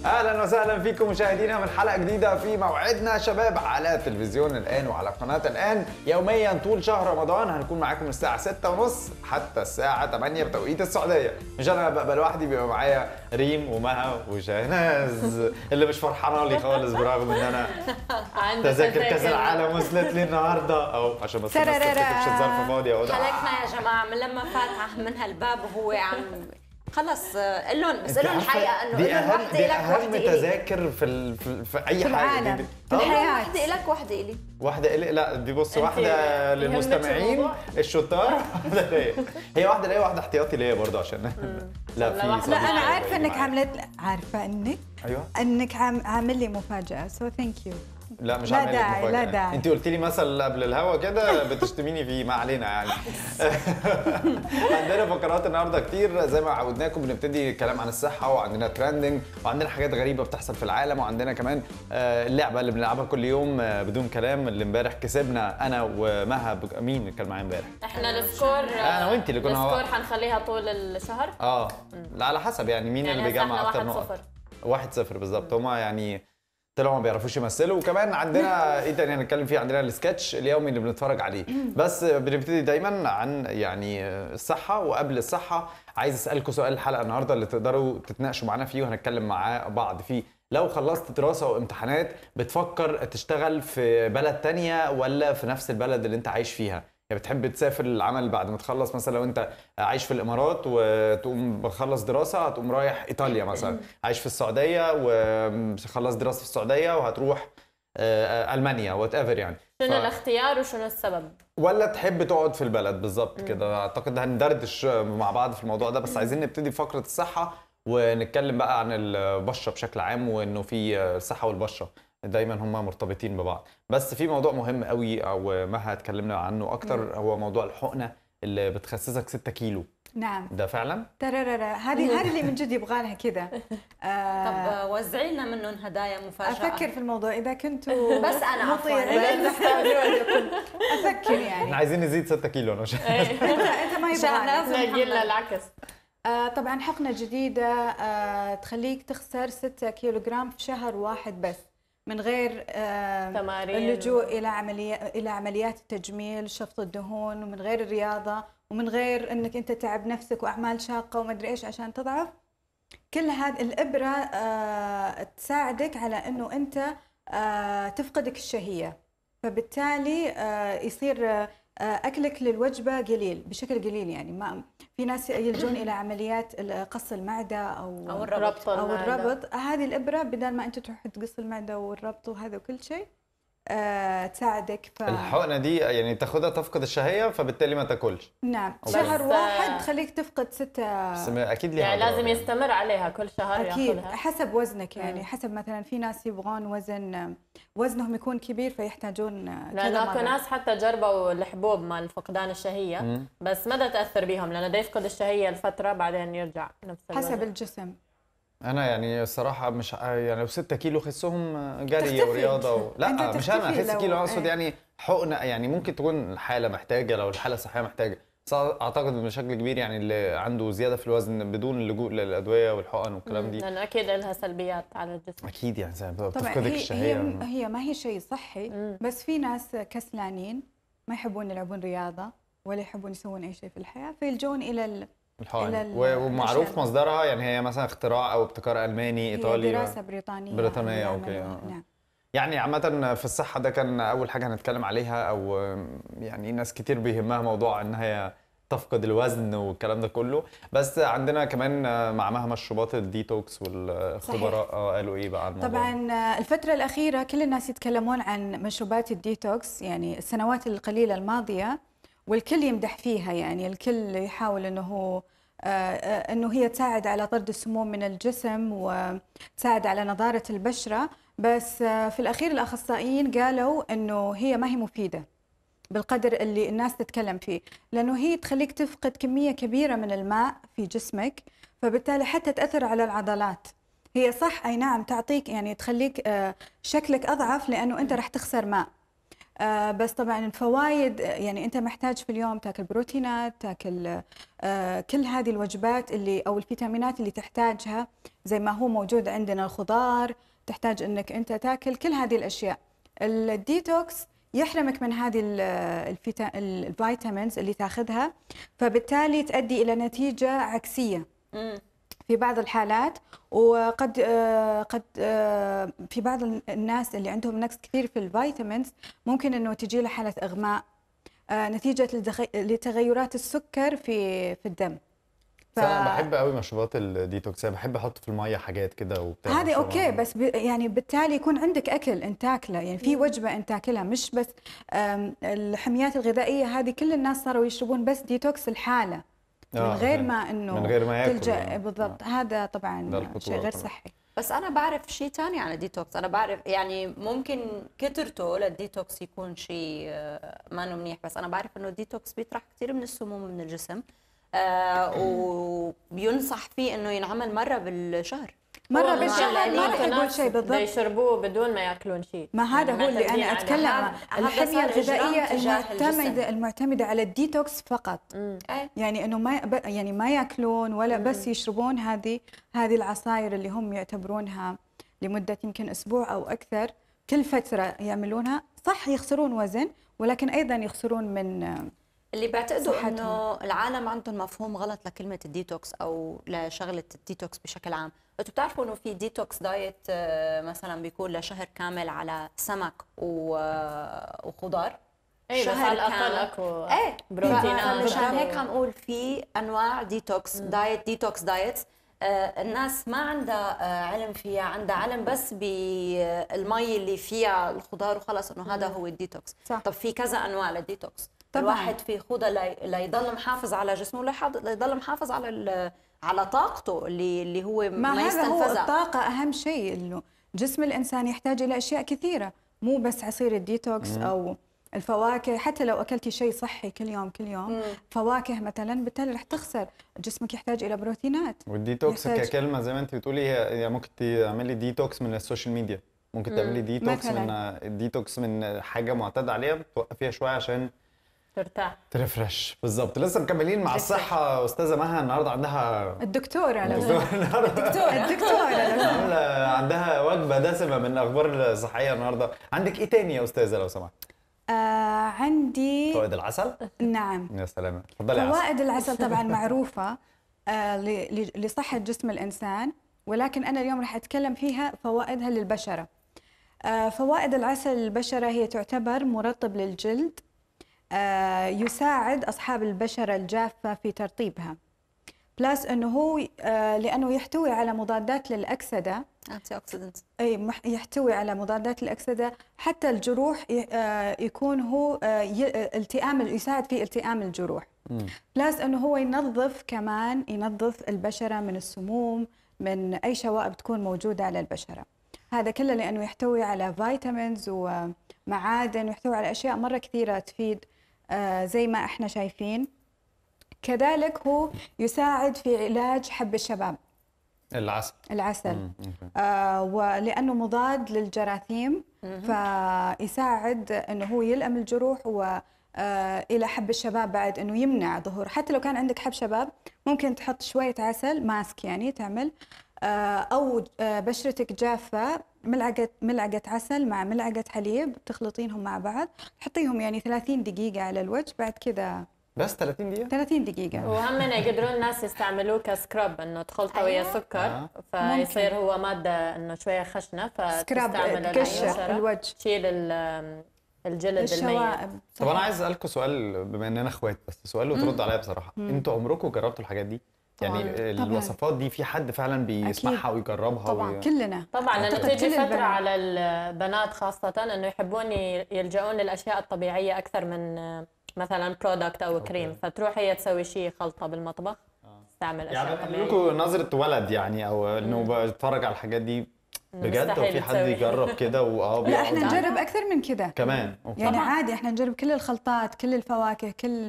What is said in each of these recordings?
اهلا وسهلا فيكم مشاهدينا من حلقه جديده في موعدنا شباب على تلفزيون الان وعلى قناه الان يوميا طول شهر رمضان. هنكون معاكم الساعه 6:30 حتى الساعه 8 بتوقيت السعوديه. مش انا ببقى لوحدي، بيبقى معايا ريم ومها وشاهناز اللي مش فرحانه لي خالص برغم ان انا تذاكر كاس العالم وصلت لي النهارده او عشان بس الناس تفتكرش الظرف فاضي اهو. حلقنا يا جماعه من لما فاتح من هالباب وهو عم خلص قل لهم بس قل لهم الحقيقه انه دي اهم وحده تذاكر في اي في حاجه العالم. دي. في الحياه وحده لك وحده الي. واحده إلي؟ لا دي بص، واحده للمستمعين الشطار، واحده ليا. هي واحده ليا واحده احتياطي ليا برضه عشان لا في لا انا عارفه انك عارفه انك ايوه انك عامل لي مفاجاه سو ثانك يو. لا مش لا عامل لك داعي، مفاجأة. لا داعي. انت قلت لي مثل قبل الهوا كده بتشتميني فيه، ما علينا يعني. عندنا فقرات النهارده كتير زي ما عودناكم. بنبتدي كلام عن الصحه، وعندنا ترندنج، وعندنا حاجات غريبه بتحصل في العالم، وعندنا كمان اللعبه اللي بنلعبها كل يوم بدون كلام اللي امبارح كسبنا انا ومها. مين اللي كان معايا امبارح؟ احنا السكور انا وانت اللي كنا السكور حنخليها طول الشهر. لا على حسب يعني مين اللي بيجمع اكتر نقط. 1-0 بالظبط. هما يعني طلعوا ما بيعرفوش يمثلوا. وكمان عندنا ايه تاني هنتكلم فيه؟ عندنا السكتش اليومي اللي بنتفرج عليه. بس بنبتدي دايما عن يعني الصحه. وقبل الصحه عايز اسالكم سؤال الحلقه النهارده اللي تقدروا تتناقشوا معانا فيه وهنتكلم مع بعض فيه. لو خلصت دراسه وامتحانات بتفكر تشتغل في بلد تانية ولا في نفس البلد اللي انت عايش فيها؟ يعني بتحب تسافر للعمل بعد ما تخلص، مثلا لو انت عايش في الامارات وتقوم بخلص دراسه هتقوم رايح ايطاليا، مثلا عايش في السعوديه وخلص دراسه في السعوديه وهتروح المانيا وات ايفر يعني. شنو الاختيار وشنو السبب؟ ولا تحب تقعد في البلد بالظبط كده؟ اعتقد هندردش مع بعض في الموضوع ده. بس عايزين نبتدي فقره الصحه ونتكلم بقى عن البشره بشكل عام، وانه في الصحه والبشره دايما هما مرتبطين ببعض. بس في موضوع مهم قوي او مها اتكلمنا عنه اكتر، هو موضوع الحقنه اللي بتخسسك 6 كيلو. نعم ده فعلا؟ ترى هذه اللي من جد يبغى لها كذا. طب وزعي لنا منهم هدايا مفاجاه. افكر في الموضوع اذا كنتوا بس انا عفوا افكر يعني احنا عايزين نزيد 6 كيلو انا انت ما يبغى لنا العكس. طبعا حقنه جديده تخليك تخسر 6 كيلوغرام في شهر واحد بس، من غير اللجوء الى عمليات التجميل شفط الدهون، ومن غير الرياضه، ومن غير انك انت تعب نفسك واعمال شاقه وما ادري ايش عشان تضعف. كل هذه الابره تساعدك على انه انت تفقدك الشهيه، فبالتالي يصير اكلك للوجبه قليل بشكل قليل. يعني ما في ناس يلجون الى عمليات قص المعده او الربط. هذه الابره بدل ما انت تروح تقص المعده والربط وهذا وكل شيء تساعدك. الحقنه دي يعني تاخدها تفقد الشهيه فبالتالي ما تاكلش. نعم شهر واحد تخليك تفقد 6. بس اكيد ليها يعني لازم يستمر عليها كل شهر اكيد ياخذها حسب وزنك. يعني حسب مثلا في ناس يبغون وزنهم يكون كبير فيحتاجون لانه اكو ناس حتى جربوا الحبوب مال فقدان الشهيه بس ما تاثر بيهم، لانه بده يفقد الشهيه لفتره بعدين يرجع نفس الوزن. حسب الجسم. انا يعني الصراحه مش يعني لو 6 كيلو خسهم جري ورياضه لا مش انا اخس كيلو اقصد يعني حقنه. يعني ممكن تكون الحاله محتاجه، لو الحاله الصحيه محتاجه. بس اعتقد بشكل كبير يعني اللي عنده زياده في الوزن بدون اللجوء للادويه والحقن والكلام دي، لانه اكيد لها سلبيات على الجسم. اكيد يعني زي ما طبعا بتفقدك الشهيه. هي ما هي شيء صحي. بس في ناس كسلانين ما يحبون يلعبون رياضه ولا يحبون يسوون اي شيء في الحياه فيلجون الى الحقن. ومعروف مصدرها يعني هي مثلا اختراع او ابتكار الماني ايطالي؟ دراسه بريطانيه اوكي. نعم. يعني عامه في الصحه ده كان اول حاجه هنتكلم عليها. او يعني ناس كتير بيهمها موضوع ان هي تفقد الوزن والكلام ده كله. بس عندنا كمان مع مها مشروبات الديتوكس والخبراء قالوا ايه بقى عن الموضوع؟ طبعا الفتره الاخيره كل الناس يتكلمون عن مشروبات الديتوكس، يعني السنوات القليله الماضيه، والكل يمدح فيها. يعني الكل يحاول انه هي تساعد على طرد السموم من الجسم وتساعد على نضاره البشره. بس في الاخير الاخصائيين قالوا انه هي ما هي مفيده بالقدر اللي الناس تتكلم فيه، لانه هي تخليك تفقد كميه كبيره من الماء في جسمك، فبالتالي حتى تاثر على العضلات. هي صح اي نعم تعطيك يعني تخليك شكلك اضعف لانه انت راح تخسر ماء، بس طبعا الفوائد يعني انت محتاج في اليوم تاكل بروتينات، تاكل كل هذه الوجبات اللي او الفيتامينات اللي تحتاجها زي ما هو موجود عندنا الخضار، تحتاج انك انت تاكل كل هذه الاشياء. الديتوكس يحرمك من هذه الفيتامينز اللي تاخذها، فبالتالي تؤدي الى نتيجه عكسيه في بعض الحالات. وقد في بعض الناس اللي عندهم نقص كثير في الفيتامينز ممكن انه تجي له حاله اغماء نتيجه لتغيرات السكر في الدم. انا بحب قوي مشروبات الديتوكس، انا بحب احط في الميه حاجات كده وبتاع. هذه اوكي، بس يعني بالتالي يكون عندك اكل انت تاكله، يعني في وجبه انت تاكلها، مش بس الحميات الغذائيه هذه كل الناس صاروا يشربون بس ديتوكس الحاله من غير ما انه من غير ما ياكل تلجأ بالضبط. هذا طبعا شيء غير صحي. بس انا بعرف شيء ثاني عن الديتوكس، انا بعرف يعني ممكن كثرته للديتوكس يكون شيء ما منيح، بس انا بعرف انه الديتوكس بيطرح كثير من السموم من الجسم، وبينصح فيه انه ينعمل مره بالشهر. مرة بالشهر ما راح يقول شيء بالضبط، يشربوه بدون ما ياكلون شيء. ما هذا هو اللي انا اتكلم، الحمية الغذائية المعتمدة على الديتوكس فقط. يعني انه ما ياكلون ولا بس يشربون هذه العصاير اللي هم يعتبرونها لمدة يمكن اسبوع او اكثر، كل فترة يعملونها. صح يخسرون وزن، ولكن ايضا يخسرون من اللي بيعتقدوا انه العالم عندهم مفهوم غلط لكلمه الديتوكس او لشغله الديتوكس بشكل عام. انتوا بتعرفوا انه في ديتوكس دايت مثلا بيكون لشهر كامل على سمك وخضار. اي بس على الاقل اكو بروتينات. مشان هيك عم اقول في انواع ديتوكس ديتوكس دايتس الناس ما عندها علم فيها، عندها علم بس بالمي اللي فيها الخضار وخلص انه هذا هو الديتوكس. طب في كذا انواع للديتوكس. الواحد في خوضه ليضل محافظ على جسمه، ليضل محافظ على طاقته اللي هو ما يستنفذها. هو الطاقة أهم شيء، إنه جسم الإنسان يحتاج إلى أشياء كثيرة، مو بس عصير الديتوكس أو الفواكه. حتى لو أكلتي شيء صحي كل يوم فواكه مثلا، بالتالي رح تخسر. جسمك يحتاج إلى بروتينات. والديتوكس ككلمة زي ما أنت بتقولي هي ممكن تعملي ديتوكس من السوشيال ميديا، ممكن تعملي ديتوكس من حاجة معتاد عليها، توقفيها شوية عشان ترفرش. بالظبط. لسه مكملين مع الصحة. أستاذة مها النهارده عندها الدكتورة عندها وجبة دسمة من الأخبار الصحية النهارده. عندك إيه تاني يا أستاذة لو سمحت؟ عندي فوائد العسل. نعم يا سلام، اتفضلي. فوائد العسل طبعا معروفة لصحة جسم الإنسان، ولكن أنا اليوم راح أتكلم فيها فوائدها للبشرة. فوائد العسل للبشرة هي تعتبر مرطب للجلد، يساعد أصحاب البشرة الجافة في ترطيبها، بلس أنه هو لأنه يحتوي على مضادات للأكسدة، أي يحتوي على مضادات الأكسدة. حتى الجروح يكون هو يساعد في التئام الجروح. بلس أنه هو ينظف البشرة من السموم، من أي شوائب تكون موجودة على البشرة. هذا كله لأنه يحتوي على فيتامينز ومعادن، ويحتوي على أشياء مرة كثيرة تفيد زي ما احنا شايفين. كذلك هو يساعد في علاج حب الشباب. العسل ولأنه مضاد للجراثيم، فيساعد أنه هو يلئم الجروح وإلى حب الشباب، بعد أنه يمنع ظهور. حتى لو كان عندك حب شباب ممكن تحط شوية عسل ماسك، يعني تعمل أو بشرتك جافة، ملعقة عسل مع ملعقة حليب تخلطينهم مع بعض، تحطيهم يعني 30 دقيقة على الوجه. بعد كذا بس 30 دقيقة؟ 30 دقيقة. وهم يقدرون الناس يستعملوه كسكراب، انه تخلطه ويا سكر فيصير هو مادة انه شوية خشنة، فتستعمل تكشر الوجه، تشيل الجلد الميت. طب انا عايز اسالكم سؤال، بما اننا اخوات، بس سؤال وترد عليا بصراحة. انتوا عمركم جربتوا الحاجات دي؟ يعني الوصفات دي في حد فعلا بيسمعها ويجربها؟ طبعا كلنا طبعا، لانه بتيجي فتره على البنات خاصه انه يحبون يلجؤون للاشياء الطبيعيه اكثر من مثلا برودكت او كريم، فتروح هي تسوي شيء خلطه بالمطبخ تستعمل اشياء طبيعيه. يعني لكم نظره ولد يعني، او انه بتفرج على الحاجات دي بجد، وفي حد يجرب كده لا احنا نجرب اكثر من كده كمان. يعني عادي احنا نجرب كل الخلطات، كل الفواكه، كل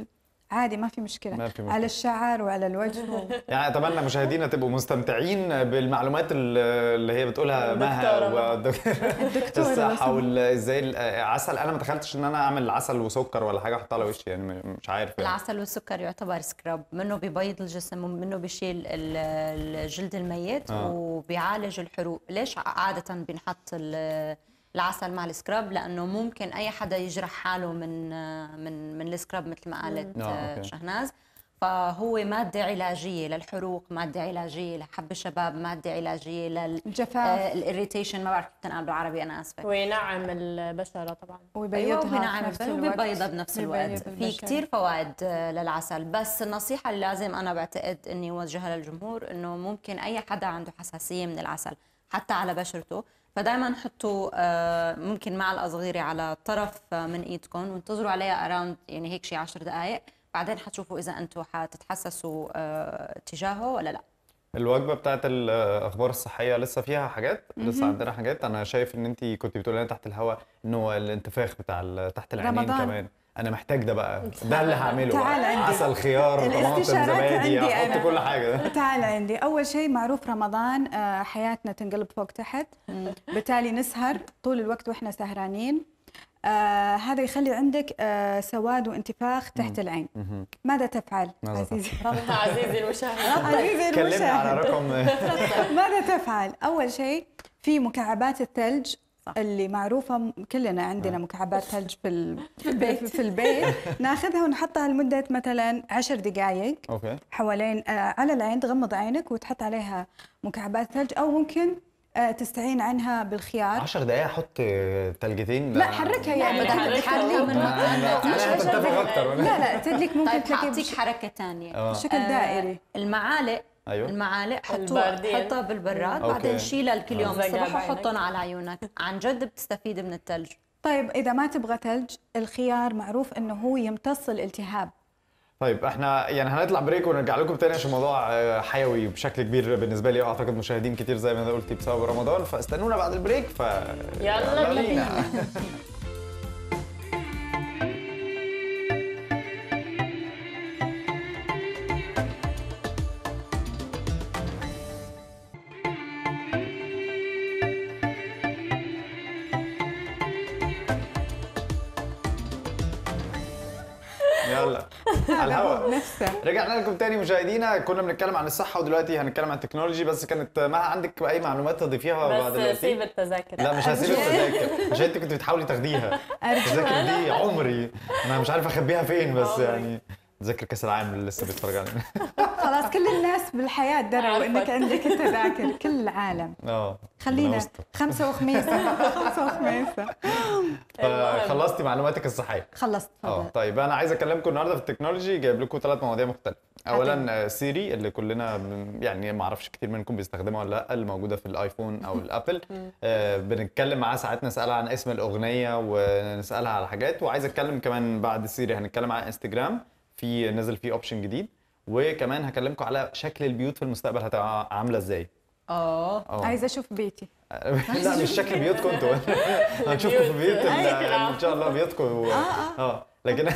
عادي ما في مشكله على الشعر وعلى الوجه يعني اتمنى مشاهدينا تبقوا مستمتعين بالمعلومات اللي هي بتقولها مها والدكتور الصحه ازاي العسل. انا ما تخيلتش ان انا اعمل عسل وسكر ولا حاجه احطها على وشي، يعني مش عارف يعني. العسل والسكر يعتبر سكراب، منه بيبيض الجسم ومنه بيشيل الجلد الميت وبيعالج الحروق. ليش عاده بنحط العسل مع السكراب؟ لانه ممكن اي حدا يجرح حاله من السكراب مثل ما قالت شهناز. فهو ماده علاجيه للحروق، ماده علاجيه لحب الشباب، ماده علاجيه للجفاف، الاريتيشن، ما بعرف كيف تنقال بالعربي، انا اسفه. وينعم البشره طبعا، ويبيضها وبيبيضها بنفس الوقت. في كثير فوائد للعسل، بس النصيحه اللي لازم انا بعتقد اني اوجهها للجمهور انه ممكن اي حدا عنده حساسيه من العسل حتى على بشرته، فدائما حطوا ممكن معلقه صغيره على طرف من ايدكم وانتظروا عليها اراوند يعني هيك شي 10 دقائق، بعدين حتشوفوا اذا انتم حتتحسسوا تجاهه ولا لا. الوجبه بتاعت الاخبار الصحيه لسه فيها حاجات، لسه عندنا حاجات. انا شايف ان انت كنت بتقولي لنا تحت الهواء انه الانتفاخ بتاع تحت العينين رمضان. كمان انا محتاج ده بقى، ده اللي هعمله. تعال عندي عسل، خيار، طماطم، زبادي، احط كل حاجه. تعال عندي. اول شيء معروف رمضان حياتنا تنقلب فوق تحت، بالتالي نسهر طول الوقت واحنا سهرانين. هذا يخلي عندك سواد وانتفاخ تحت العين. ماذا تفعل عزيزي؟ عزيزي المشاهد، عزيزي المشاهد، كلمنا على رقم. ماذا تفعل؟ اول شيء في مكعبات الثلج اللي معروفه، كلنا عندنا مكعبات ثلج في البيت ناخذها ونحطها لمده مثلا 10 دقائق حوالين على العين، تغمض عينك وتحط عليها مكعبات ثلج، او ممكن تستعين عنها بالخيار. 10 دقائق احط ثلجتين؟ لا حركها يعني تحركها من لا تدليك ممكن تعطيك حركه ثانيه بشكل دائري. المعالق حطها بالبراد، بعدين شيلها الكل يوم الصبح وحطهم على عيونك. عن جد بتستفيد من الثلج. طيب اذا ما تبغى ثلج، الخيار معروف انه هو يمتص الالتهاب. طيب احنا يعني هنطلع بريك ونرجع لكم تاني عشان الموضوع حيوي بشكل كبير بالنسبه لي، واعتقد مشاهدين كتير زي ما انا قلت بسبب رمضان، فاستنونا بعد البريك. يلا بينا. يلا على الهواء رجعنا لكم تاني مشاهدينا. كنا بنتكلم عن الصحه ودلوقتي هنتكلم عن التكنولوجي. بس كانت ما عندك اي معلومات تضيفيها بعد دلوقتي؟ بس سيب التذاكر. لا مش هسيب التذاكر عشان انت كنت بتحاولي تاخديها. التذاكر دي عمري انا مش عارف اخبيها فين، بس يعني تذاكر كاس العالم اللي لسه بيتفرج علينا. خلاص كل الناس بالحياه دروا انك عندك التذاكر، كل العالم. خلينا خمسة وخميسة. خلصتي معلوماتك الصحيه؟ خلصت. طيب انا عايز اكلمكم النهارده في التكنولوجي، جايب لكم 3 مواضيع مختلفه. اولا سيري اللي كلنا يعني ما اعرفش كتير منكم بيستخدمها ولا لا، اللي موجوده في الايفون او الابل. بنتكلم معاها ساعات، نسالها عن اسم الاغنيه ونسالها على حاجات. وعايز اتكلم كمان بعد سيري هنتكلم عن انستجرام، في نزل فيه اوبشن جديد. وكمان هكلمكم على شكل البيوت في المستقبل هتبقى عامله ازاي. عايزه اشوف بيتي. لا مش شكل بيوتكم انتوا، هنشوفكم في بيوت ان شاء الله بيوتكم. لكن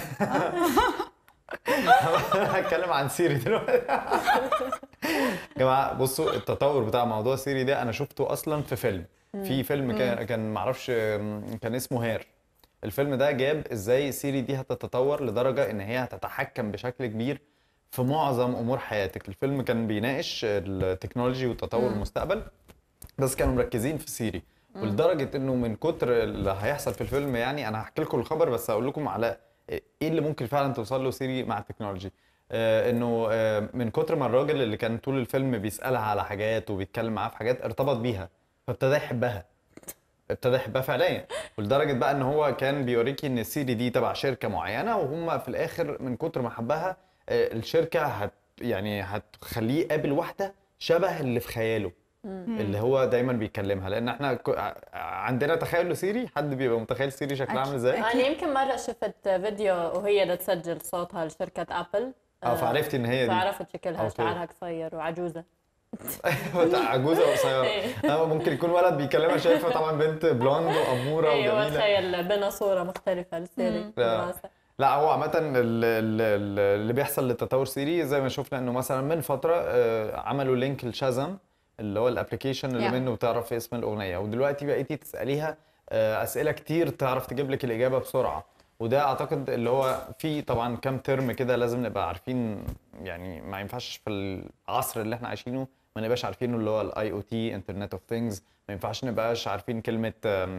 هتكلم عن سيري دلوقتي. يا جماعه بصوا، التطور بتاع موضوع سيري ده انا شفته اصلا في فيلم. في فيلم كان معرفش كان اسمه هير. الفيلم ده جاب ازاي سيري دي هتتطور لدرجه ان هي هتتحكم بشكل كبير في معظم امور حياتك. الفيلم كان بيناقش التكنولوجي وتطور المستقبل، بس كانوا مركزين في سيري. ولدرجه انه من كتر اللي هيحصل في الفيلم، يعني انا هحكي لكم الخبر بس هقول لكم على ايه اللي ممكن فعلا توصل له سيري مع التكنولوجي. انه من كتر ما الراجل اللي كان طول الفيلم بيسالها على حاجات وبيتكلم معاها في حاجات، ارتبط بيها، فابتدى يحبها. فعليا. ولدرجه بقى ان هو كان بيوريكي ان سيري دي تبع شركه معينه، وهم في الاخر من كتر ما حبها الشركه يعني هتخليه يقابل واحده شبه اللي في خياله، اللي هو دايما بيكلمها. لان احنا عندنا تخيل لسيري، حد بيبقى متخيل سيري شكلها عامل ازاي. انا يمكن مره شفت فيديو وهي اللي تسجل صوتها لشركه ابل، فعرفتي ان هي دي، فعرفت شكلها، شعرها قصير وعجوزه. عجوزه وقصيره. ممكن يكون ولد بيكلمها، شايفه طبعا بنت بلوند واموره وجميله. تخيل بنا صوره مختلفه لسيري. لا هو عامة اللي بيحصل للتطور سيري زي ما شفنا انه مثلا من فترة عملوا لينك لشازم اللي هو الابلكيشن اللي منه بتعرف اسم الاغنية، ودلوقتي بقيتي تسأليها اسئلة كتير تعرف تجيب لك الاجابة بسرعة. وده اعتقد اللي هو في طبعا كام ترم كده لازم نبقى عارفين، يعني ما ينفعش في العصر اللي احنا عايشينه ما نبقاش عارفينه، اللي هو الاي او تي انترنت اوف ثينجز، ما ينفعش نبقاش عارفين كلمة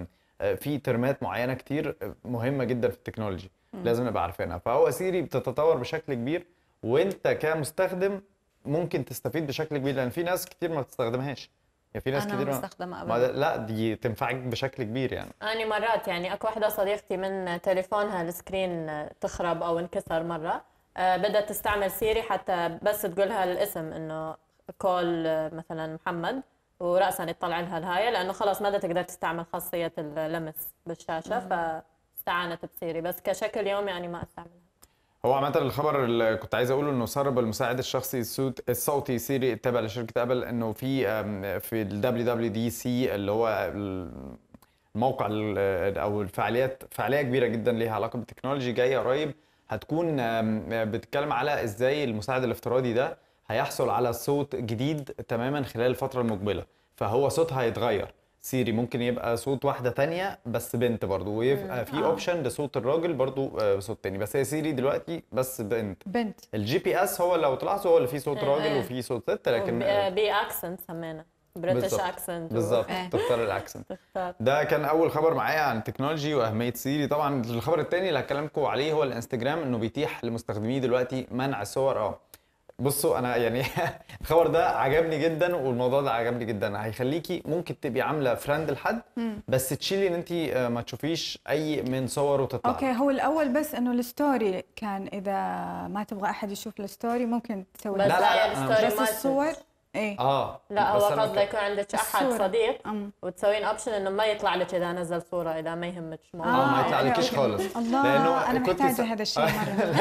في ترمات معينة كتير مهمة جدا في التكنولوجي لازم نبقى عارفينها. فهو سيري بتتطور بشكل كبير، وانت كمستخدم ممكن تستفيد بشكل كبير، لان في ناس كتير ما بتستخدمهاش. يعني في ناس أنا كتير بستخدمها أبدا. لا دي تنفعك بشكل كبير يعني. أنا مرات يعني أكو واحدة صديقتي من تليفونها السكرين تخرب أو انكسر مرة، بدها تستعمل سيري حتى بس تقولها الاسم إنه كول مثلا محمد، ورأسا يطلع لها الهاية لأنه خلاص ما بدها تقدر تستعمل خاصية اللمس بالشاشة، فاستعانت بسيري. بس كشكل يومي يعني ما استعملها. هو عامة الخبر اللي كنت عايز اقوله انه سرب المساعد الشخصي الصوتي سيري التابع لشركة ابل، انه في ال WWDC اللي هو الموقع او فعالية كبيرة جدا ليها علاقة بالتكنولوجي جاية قريب، هتكون بتتكلم على ازاي المساعد الافتراضي ده هيحصل على صوت جديد تماما خلال الفترة المقبلة. فهو صوتها هيتغير، سيري ممكن يبقى صوت واحدة تانية بس بنت برضو، ويبقى في اوبشن لصوت الراجل برضو بصوت تاني، بس هي سيري دلوقتي بس بنت. الجي بي اس هو لو تلاحظوا هو اللي فيه صوت راجل وفيه صوت ست، لكن بي اكسنت سمينا بريتش اكسنت بالظبط تختار الاكسنت. ده كان اول خبر معايا عن التكنولوجي واهميه سيري. طبعا الخبر الثاني اللي هكلمكم عليه هو الانستجرام، انه بيتيح لمستخدميه دلوقتي منع الصور. بصوا انا يعني الخبر ده عجبني جدا، والموضوع ده عجبني جدا. هيخليكي ممكن تبقي عامله فريند لحد بس تشيلي ان انت ما تشوفيش اي من صوره وتطلع. اوكي، هو الاول بس انه الستوري كان اذا ما تبغى احد يشوف الستوري ممكن تسوي بس لا الستوري بس الصور ايه لا هو قصدك يكون عندك احد صديق وتسوين اوبشن انه ما يطلع لك اذا نزل صوره، اذا ما يهمك ما يطلع لكيش خالص. الله لانه انا محتاجه هذا الشيء مره.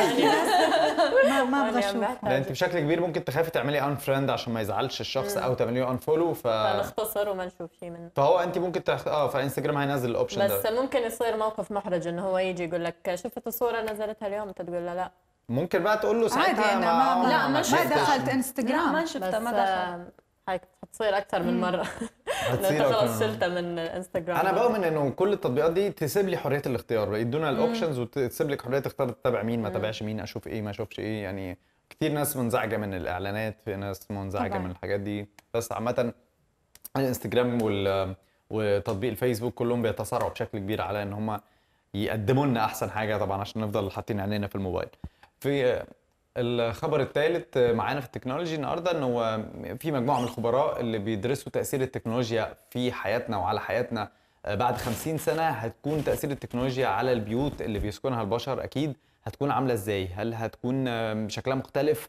ما ابغى اشوف، لان انت بشكل كبير ممكن تخافي تعملي ان فريند عشان ما يزعلش الشخص او تعمليه ان فولو فنختصر وما نشوف شيء منه. فهو انت ممكن فانستجرام هينزل الاوبشن ده، بس ممكن يصير موقف محرج انه هو يجي يقول لك شفت الصوره نزلتها اليوم، انت تقول له لا. ممكن بقى تقول له ساعتها ما دخلت انستغرام، ما شفتها، ما دخلت. حتصير اكثر من مره. انت خلاص شلتها من انستغرام. انا بؤمن انه كل التطبيقات دي تسيب لي حريه الاختيار، يدونا الاوبشنز وتسيب لك حريه تختار تتابع مين ما تابعش مين، اشوف ايه ما اشوفش ايه. يعني كتير ناس منزعجه من الاعلانات، في ناس منزعجه من الحاجات دي. بس عامه الانستجرام وتطبيق الفيسبوك كلهم بيتصارعوا بشكل كبير على ان هم يقدموا لنا احسن حاجه طبعا عشان نفضل حاطين عينينا في الموبايل. في الخبر الثالث معانا في التكنولوجي النهارده، انه في مجموعه من الخبراء اللي بيدرسوا تاثير التكنولوجيا في حياتنا وعلى حياتنا بعد 50 سنه. هتكون تاثير التكنولوجيا على البيوت اللي بيسكنها البشر اكيد هتكون عامله ازاي؟ هل هتكون شكلها مختلف؟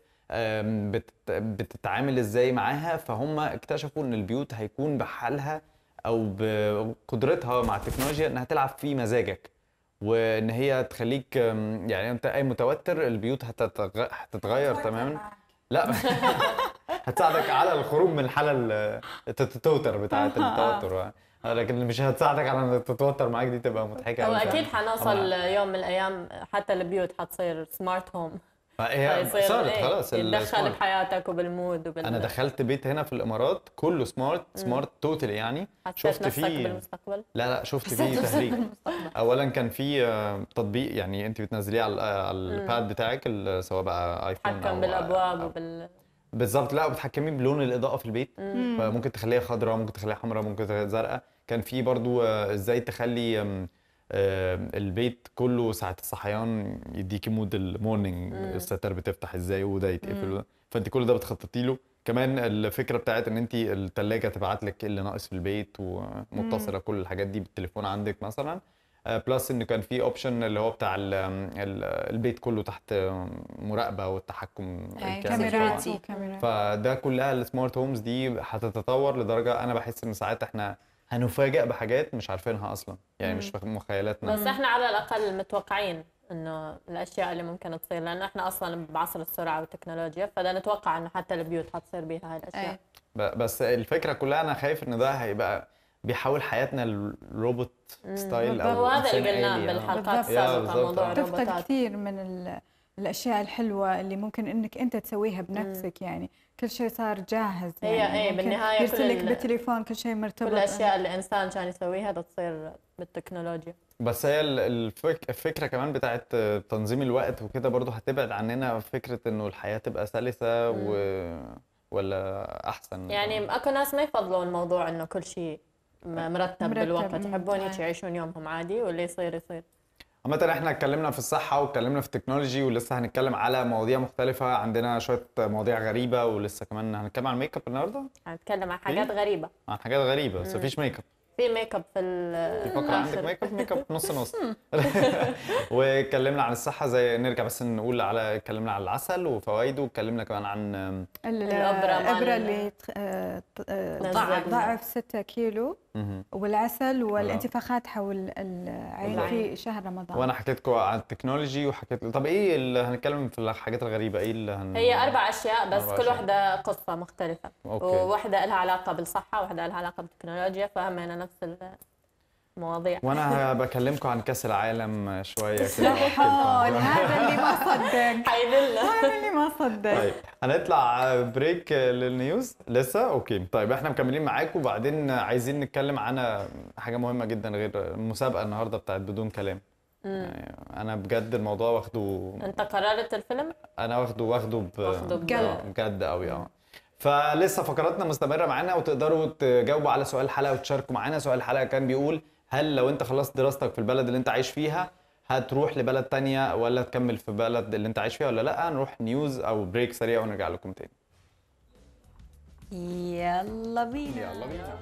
بتتعامل ازاي معاها؟ فهم اكتشفوا ان البيوت هيكون بحالها او بقدرتها مع التكنولوجيا انها تلعب في مزاجك، وان هي تخليك يعني انت اي متوتر البيوت هتتغير تماما. لا هتساعدك على الخروج من الحاله التوتر بتاعه التوتر، لكن مش هتساعدك على ان تتوتر معاك، دي تبقى مضحكه قوي. واكيد حنوصل يوم من الايام حتى البيوت حتصير سمارت هوم، هي صارت خلاص يتدخل بحياتك وبالمود انا دخلت بيت هنا في الامارات كله سمارت توتال، يعني شفت فيه بالمستقبل. لا شفت فيه تهريج. اولا كان في تطبيق يعني انت بتنزليه على الباد بتاعك سواء بقى ايفون تحكم بالابواب بالظبط. لا بتحكمي بلون الاضاءه في البيت، فممكن تخليها خضراء، ممكن تخليها حمراء، ممكن تخليها زرقاء. كان في برضو ازاي تخلي البيت كله ساعة الصحيان يديكي مود المورنينج، الستر بتفتح ازاي وده يتقفل، فانت كل ده بتخططي له. كمان الفكره بتاعت ان انت الثلاجه تبعت لك اللي ناقص في البيت، ومتصله كل الحاجات دي بالتليفون عندك مثلا. بلس انه كان في اوبشن اللي هو بتاع البيت كله تحت مراقبه والتحكم كاميرات. فده كلها السمارت هومز دي هتتطور لدرجه انا بحس ان ساعات احنا هنفاجئ بحاجات مش عارفينها اصلا، يعني مش في مخيلاتنا. بس احنا على الاقل متوقعين انه الاشياء اللي ممكن تصير، لانه احنا اصلا بعصر السرعه والتكنولوجيا، فده نتوقع انه حتى البيوت حتصير بها هاي الاشياء. بس الفكره كلها انا خايف ان ده هيبقى بيحول حياتنا الروبوت ستايل او هذا اللي قلناه بالحلقات السابقه، موضوع تفقد كثير من الاشياء الحلوه اللي ممكن انك انت تسويها بنفسك. يعني كل شيء صار جاهز، هي بالنهايه يرسلك بالتليفون كل شيء مرتبط. كل الاشياء اللي الانسان كان يسويها تصير بالتكنولوجيا. بس هي الفكره كمان بتاعت تنظيم الوقت وكده برضو هتبعد عننا فكره انه الحياه تبقى سلسه ولا احسن. يعني اكو ناس ما يفضلون موضوع انه كل شيء مرتب بالوقت، يحبون هيك يعيشون يومهم عادي واللي يصير يصير. عامة احنا اتكلمنا في الصحة واتكلمنا في التكنولوجي ولسه هنتكلم على مواضيع مختلفة، عندنا شوية مواضيع غريبة ولسه كمان هنتكلم عن الميك اب النهارده. هنتكلم عن حاجات غريبة. عن حاجات غريبة بس مفيش ميك اب. في ميك اب في فكرة عندك ميك اب نص نص. واتكلمنا عن الصحة، زي نرجع بس نقول على اتكلمنا عن العسل وفوائده، واتكلمنا كمان عن الإبرة اللي ضعف 6 كيلو والعسل والانتفاخات حول العين في شهر رمضان. وانا حكيت لكم عن التكنولوجي وحكيت. طب ايه اللي هنتكلم في الحاجات الغريبة؟ ايه اللي هي 4 أشياء بس كل واحدة قصة مختلفة. أوكي. وواحدة لها علاقة بالصحة وواحدة لها علاقة بالتكنولوجيا، فهمنا نفس المواضيع. وانا بكلمكم عن كاس العالم شويه كده. هذا اللي ما صدق. حيدلنا هذا اللي ما صدق. طيب هنطلع بريك للنيوز لسه. اوكي طيب احنا مكملين معاكم، وبعدين عايزين نتكلم عن حاجه مهمه جدا غير المسابقه النهارده بتاعت بدون كلام. يعني انا بجد الموضوع واخده. انت قررت الفيلم؟ انا واخده بجد قوي. فلسه فقراتنا مستمره معانا، وتقدروا تجاوبوا على سؤال الحلقه وتشاركوا معانا. سؤال الحلقه كان بيقول: هل لو انت خلصت دراستك في البلد اللي انت عايش فيها هتروح لبلد تانية ولا تكمل في البلد اللي انت عايش فيها ولا لا؟ نروح نيوز او بريك سريع ونرجع لكم تاني. يلا بينا. يلا بينا.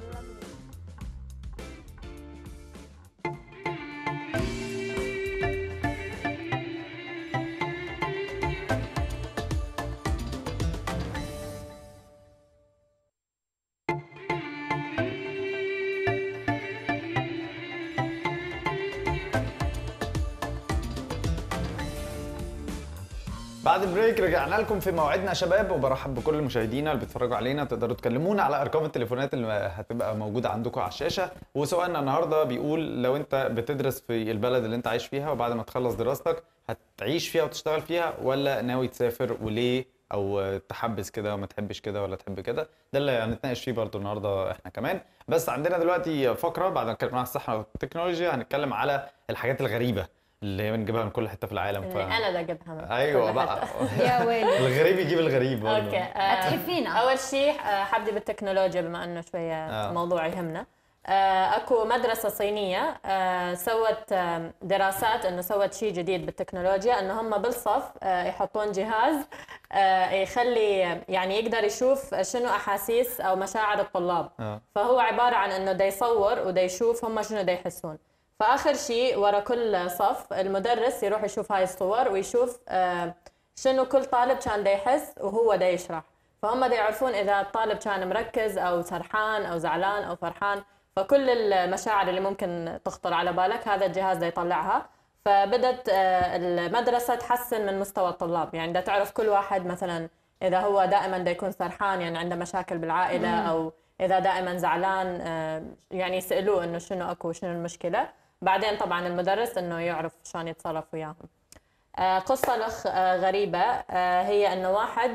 بعد البريك رجعنا لكم في موعدنا يا شباب، وبرحب بكل المشاهدين اللي بيتفرجوا علينا. تقدروا تكلمونا على ارقام التليفونات اللي هتبقى موجوده عندكم على الشاشه. وسؤالنا النهارده بيقول: لو انت بتدرس في البلد اللي انت عايش فيها وبعد ما تخلص دراستك هتعيش فيها وتشتغل فيها، ولا ناوي تسافر وليه؟ او تحبس كده وما تحبش كده ولا تحب كده؟ ده اللي هنتناقش فيه برضو النهارده احنا كمان. بس عندنا دلوقتي فقره بعد ما اتكلمنا عن الصحه والتكنولوجيا هنتكلم على الحاجات الغريبه اللي هي بنجيبها من كل حته في العالم. انا اللي اجيبها من ايوه بقى. يا ويلي. الغريب يجيب الغريب. اوكي هتحفينا. اول شيء حبدي بالتكنولوجيا بما انه شويه موضوع يهمنا. اكو مدرسه صينيه سوت دراسات انه سوت شيء جديد بالتكنولوجيا، انه هم بالصف يحطون جهاز يخلي يعني يقدر يشوف شنو احاسيس او مشاعر الطلاب. فهو عباره عن انه دا يصور ودا يشوف هم شنو دا يحسون. فآخر شيء ورا كل صف المدرس يروح يشوف هاي الصور ويشوف شنو كل طالب كان دا يحس وهو دا يشرح. فهم دا يعرفون إذا الطالب كان مركز أو سرحان أو زعلان أو فرحان. فكل المشاعر اللي ممكن تخطر على بالك هذا الجهاز دا يطلعها. فبدت المدرسة تحسن من مستوى الطلاب، يعني دا تعرف كل واحد مثلا إذا هو دائما دا يكون سرحان يعني عنده مشاكل بالعائلة، أو إذا دائما زعلان يعني يسألوه إنه شنو أكو شنو المشكلة. بعدين طبعا المدرس انه يعرف شلون يتصرف وياهم. قصة غريبة هي انه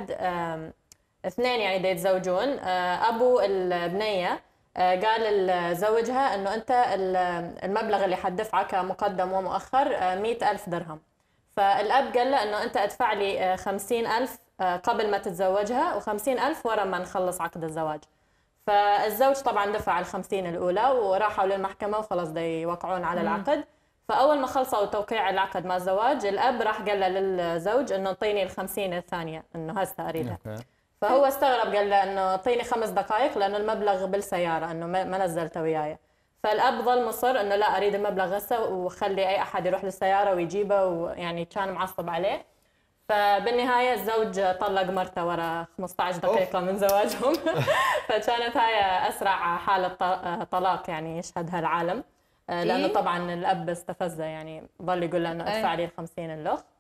اثنين يعني دا يتزوجون. ابو البنية قال لزوجها انه انت المبلغ اللي حتدفعه كمقدم ومؤخر 100,000 درهم. فالاب قال له انه انت ادفع لي 50,000 قبل ما تتزوجها و50,000 ورا ما نخلص عقد الزواج. فالزوج طبعا دفع ال50 الأولى وراحوا للمحكمة وخلص دا يوقعون على العقد. فأول ما خلصوا توقيع العقد مع الزواج الأب راح قال للزوج إنه أعطيني ال50 الثانية إنه هسه أريدها. فهو استغرب قال له إنه أعطيني 5 دقائق لأنه المبلغ بالسيارة إنه ما نزلته وياي. فالأب ظل مصر إنه لا أريد المبلغ هسه وخلي أي أحد يروح للسيارة ويجيبه، ويعني كان معصب عليه. فبالنهاية الزوج طلق مرته ورا 15 دقيقة من زواجهم. فكانت هاي أسرع حالة طلاق يعني يشهدها العالم. لأنه طبعا الأب استفزه، يعني ظل يقول له أنه ادفع لي 50 اللخ.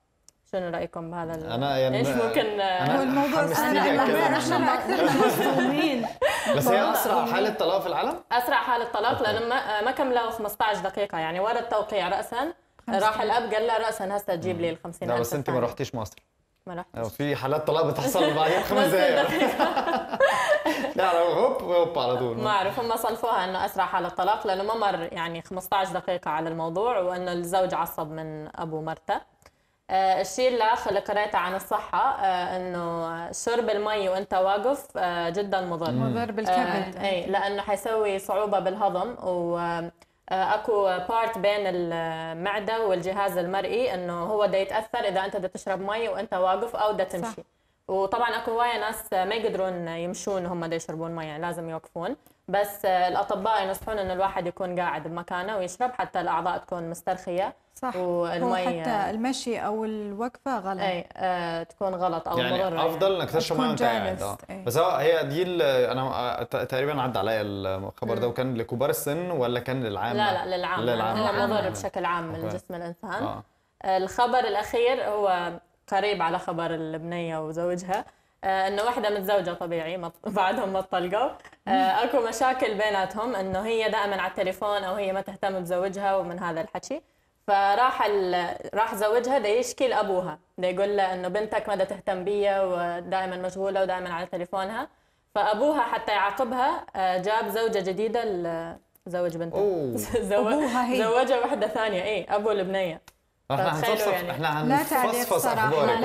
شنو رايكم بهذا انا يعني ايش ممكن هو الموضوع صار احنا اكثر مصدومين. بس هي اسرع حاله طلاق في العالم؟ اسرع حاله طلاق لانه ما كملوا 15 دقيقه، يعني ورا التوقيع راسا راح الاب قال له راسا هسه تجيب لي ال 50,000. لا بس انت ما رحتيش مصر. ما رحتش. في حالات طلاق بتحصل بعدين 5 دقائق. لا هوب هوب على طول. ما اعرف هم صنفوها انه اسرع حاله طلاق لانه ما مر يعني 15 دقيقه على الموضوع، وانه الزوج عصب من ابو مرته. الشيء اللي قريته عن الصحه انه شرب المي وانت واقف جدا مضر بالكبد. اي لانه حيسوي صعوبه بالهضم، و اكو بارت بين المعده والجهاز المرئي انه هو دا يتاثر اذا انت دا تشرب مي وانت واقف او دا تمشي. صح. وطبعا اكو هوايه ناس ما يقدرون يمشون هم دا يشربون مي، يعني لازم يوقفون، بس الاطباء ينصحون انه الواحد يكون قاعد بمكانه ويشرب حتى الاعضاء تكون مسترخيه. صح. والمي هو حتى المشي او الوقفه غلط. اي تكون غلط او يعني مضره. افضل انك تشرب ميه وانت قاعد. بس هي دي انا تقريبا عدى عليا الخبر ده، وكان لكبار السن ولا كان للعام؟ لا للعام. هو مضر بشكل عام من جسم الانسان. الخبر الاخير هو قريب على خبر البنيه وزوجها، انه واحده متزوجه طبيعي بعدهم ما طلقوا، اكو مشاكل بيناتهم انه هي دائما على التليفون او هي ما تهتم بزوجها ومن هذا الحكي. راح زوجها دا يشكي لابوها، دا يقول له انه بنتك ما دا تهتم بيا ودائما مشغوله ودائما على تليفونها. فابوها حتى يعاقبها جاب زوجه جديده لزوج بنته. زوجها واحده ثانيه. اي ابو البنيه. احنا هنصفصف يعني احنا هنفصفص اخبارك.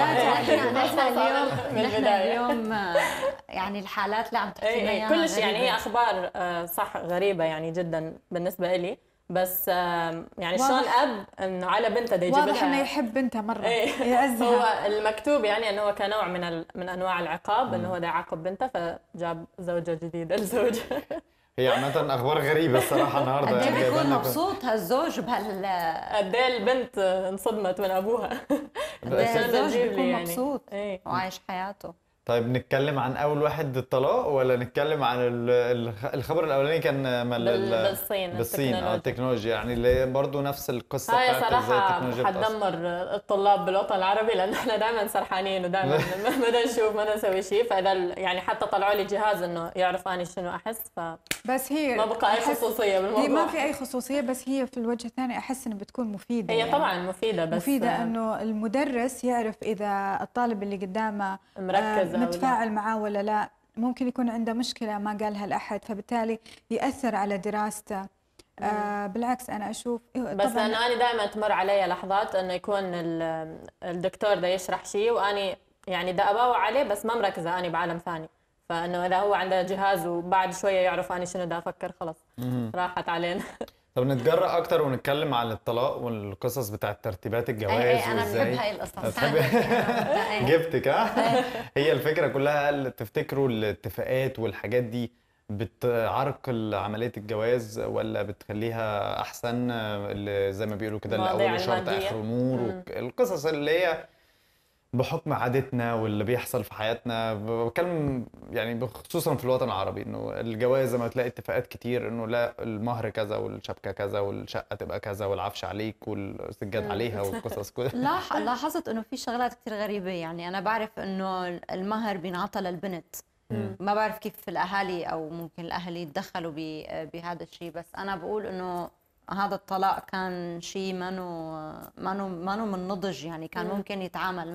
نحن اليوم يعني الحالات اللي عم تحكي لنا كلش يعني هي اخبار صح غريبه يعني جدا بالنسبه لي، بس يعني شلون اب انه على بنته دا يجيب لها، واضح انه يحب بنته مره. يعزها. هو المكتوب يعني انه هو كنوع من انواع العقاب انه هو دا يعاقب بنته، فجاب زوجه جديده لزوجها. هي عامة أخبار غريبة الصراحة النهاردة. قد ايه بيكون مبسوط هالزوج قد ايه البنت انصدمت من أبوها. قد ايه الزوج بيكون مبسوط وعايش حياته. طيب نتكلم عن أول واحد الطلاق ولا نتكلم عن الخبر الأولاني كان بالصين التكنولوجيا، يعني اللي برضه نفس القصة بتاعت صراحة حتدمر الطلاب بالوطن العربي، لأن احنا دائما سرحانين ودائما ما نشوف ما نسوي شيء. فإذا يعني حتى طلعوا لي جهاز إنه يعرف أنا شنو أحس، بس هي ما بقى أي خصوصية بالموضوع. هي ما في أي خصوصية، بس هي في الوجه الثاني أحس إنه بتكون مفيدة. هي يعني طبعا مفيدة، بس مفيدة إنه المدرس يعرف إذا الطالب اللي قدامه مركز متفاعل معاه ولا لا. ممكن يكون عنده مشكلة ما قالها لأحد، فبالتالي يأثر على دراسته. بالعكس أنا أشوف بس لأنه أنا دائما تمر علي لحظات إنه يكون الدكتور دا يشرح شيء وأني يعني دا أباوع عليه بس ما مركزة، أنا بعالم ثاني. فإنه إذا هو عنده جهاز وبعد شوية يعرف أنا شنو دا أفكر، خلاص راحت علينا. طب نتجرأ اكتر ونتكلم عن الطلاق والقصص بتاعت ترتيبات الجواز. انا بحب هاي القصص. جبتك هي الفكره كلها تفتكروا الاتفاقات والحاجات دي بتعرقل عمليه الجواز ولا بتخليها احسن، اللي زي ما بيقولوا كده اللي اول شرط اخر نور، القصص اللي هي بحكم عادتنا واللي بيحصل في حياتنا. بتكلم يعني خصوصا في الوطن العربي انه الجواز لما تلاقي اتفاقات كتير انه لا المهر كذا والشبكه كذا والشقه تبقى كذا والعفش عليك والسجاد عليها والقصص كده. لاحظت انه في شغلات كتير غريبه. يعني انا بعرف انه المهر بينعطى للبنت، ما بعرف كيف الاهالي او ممكن الاهل يتدخلوا بهذا الشيء، بس انا بقول انه هذا الطلاق كان شيء ما من نضج. يعني كان ممكن يتعامل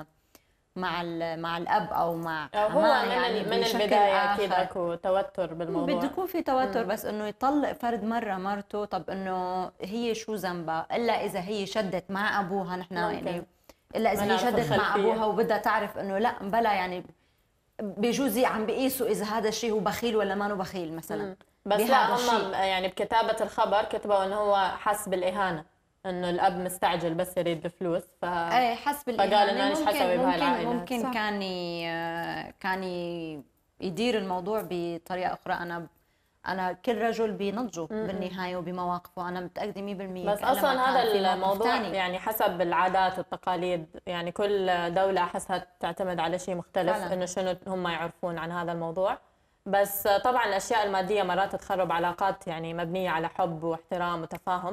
مع الاب او مع هو يعني من البدايه اكيد اكو توتر بالموضوع، بده يكون في توتر. بس انه يطلق فرد مره مرته، طب انه هي شو ذنبها الا اذا هي شدت مع ابوها. نحن يعني الا اذا هي شدت مع ابوها وبدها تعرف انه لا بلا، يعني بجوز عم بيقيسوا اذا هذا الشيء هو بخيل ولا ما بخيل مثلا. بس لا هم يعني بكتابة الخبر كتبوا انه هو حس بالإهانة، انه الاب مستعجل بس يريد الفلوس اي حس بالإهانة. فقال انه انا ايش حسوي بهاي العائلة. ممكن صح. كان يدير الموضوع بطريقة أخرى. أنا كل رجل بنضجه بالنهاية وبمواقفه، أنا متأكدة 100%. بس أصلا هذا الموضوع يعني حسب العادات والتقاليد، يعني كل دولة أحسها تعتمد على شيء مختلف فعلا. إنه شنو هم يعرفون عن هذا الموضوع. بس طبعا الأشياء المادية مرات تخرب علاقات يعني مبنية على حب واحترام وتفاهم،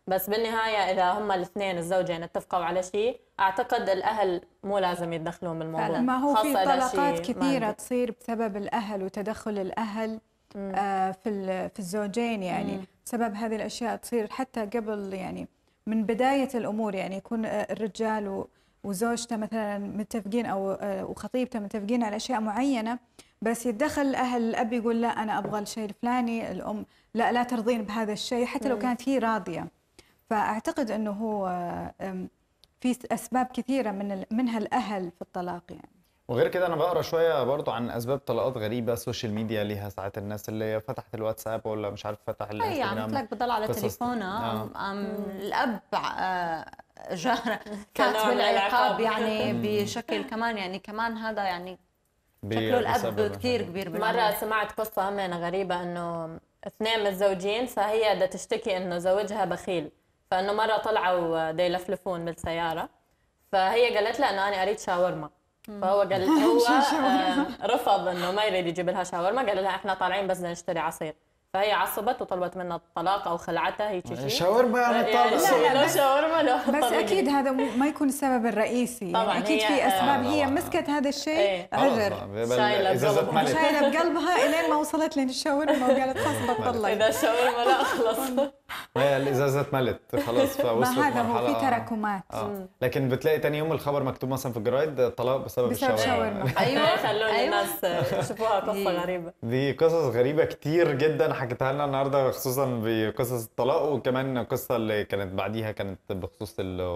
بس بالنهايه اذا هم الاثنين الزوجين اتفقوا على شيء، اعتقد الاهل مو لازم يتدخلون بالموضوع. ما هو في طلاقات كثيره تصير بسبب الاهل وتدخل الاهل في الزوجين، يعني بسبب هذه الاشياء تصير حتى قبل، يعني من بدايه الامور، يعني يكون الرجال وزوجته مثلا متفقين او وخطيبته متفقين على اشياء معينه، بس يتدخل الاهل، الاب يقول لا انا ابغى الشيء الفلاني، الام لا ترضين بهذا الشيء حتى لو كانت هي راضيه. فاعتقد انه هو في اسباب كثيره منها الاهل في الطلاق يعني. وغير كده انا بقرا شويه برضو عن اسباب طلاقات غريبه، السوشيال ميديا ليها ساعات الناس اللي فتحت الواتساب ولا مش عارف فتح الانستغرام، يعني مثلك بضل على تليفونه الاب جار كاتب العقاب يعني بشكل كمان، يعني كمان هذا يعني شكله الاب كثير كبير. مره سمعت قصه همين غريبه، انه اثنين متزوجين، فهي بدها تشتكي انه زوجها بخيل، فانه مره طلعوا دا يلفلفون بالسياره، فهي قالت له انه انا اريد شاورما، فهو قال هو رفض انه ما يريد يجيب لها شاورما، قال لها احنا طالعين بس بدنا نشتري عصير، فهي عصبت وطلبت منها الطلاق او خلعتها هيك شيء. شاورما يعني لا شاورما لا، بس اكيد هذا ما يكون السبب الرئيسي، طبعا يعني اكيد في اسباب. هي مسكت هذا الشيء عذر، شايله بقلبها الين ما وصلت للشاورما وقالت خلاص بطلت. اذا الشاورما لا خلص هي الازازه اتملت خلاص، فوصلت هذا هو في تراكمات. لكن بتلاقي تاني يوم الخبر مكتوب مثلا في الجرايد الطلاق بسبب الشاورما. ايوه خلوا الناس يشوفوها قصه غريبه. دي قصص غريبه كتير جدا حكيتها لنا النهارده، خصوصا بقصص الطلاق، وكمان القصه اللي كانت بعديها كانت بخصوص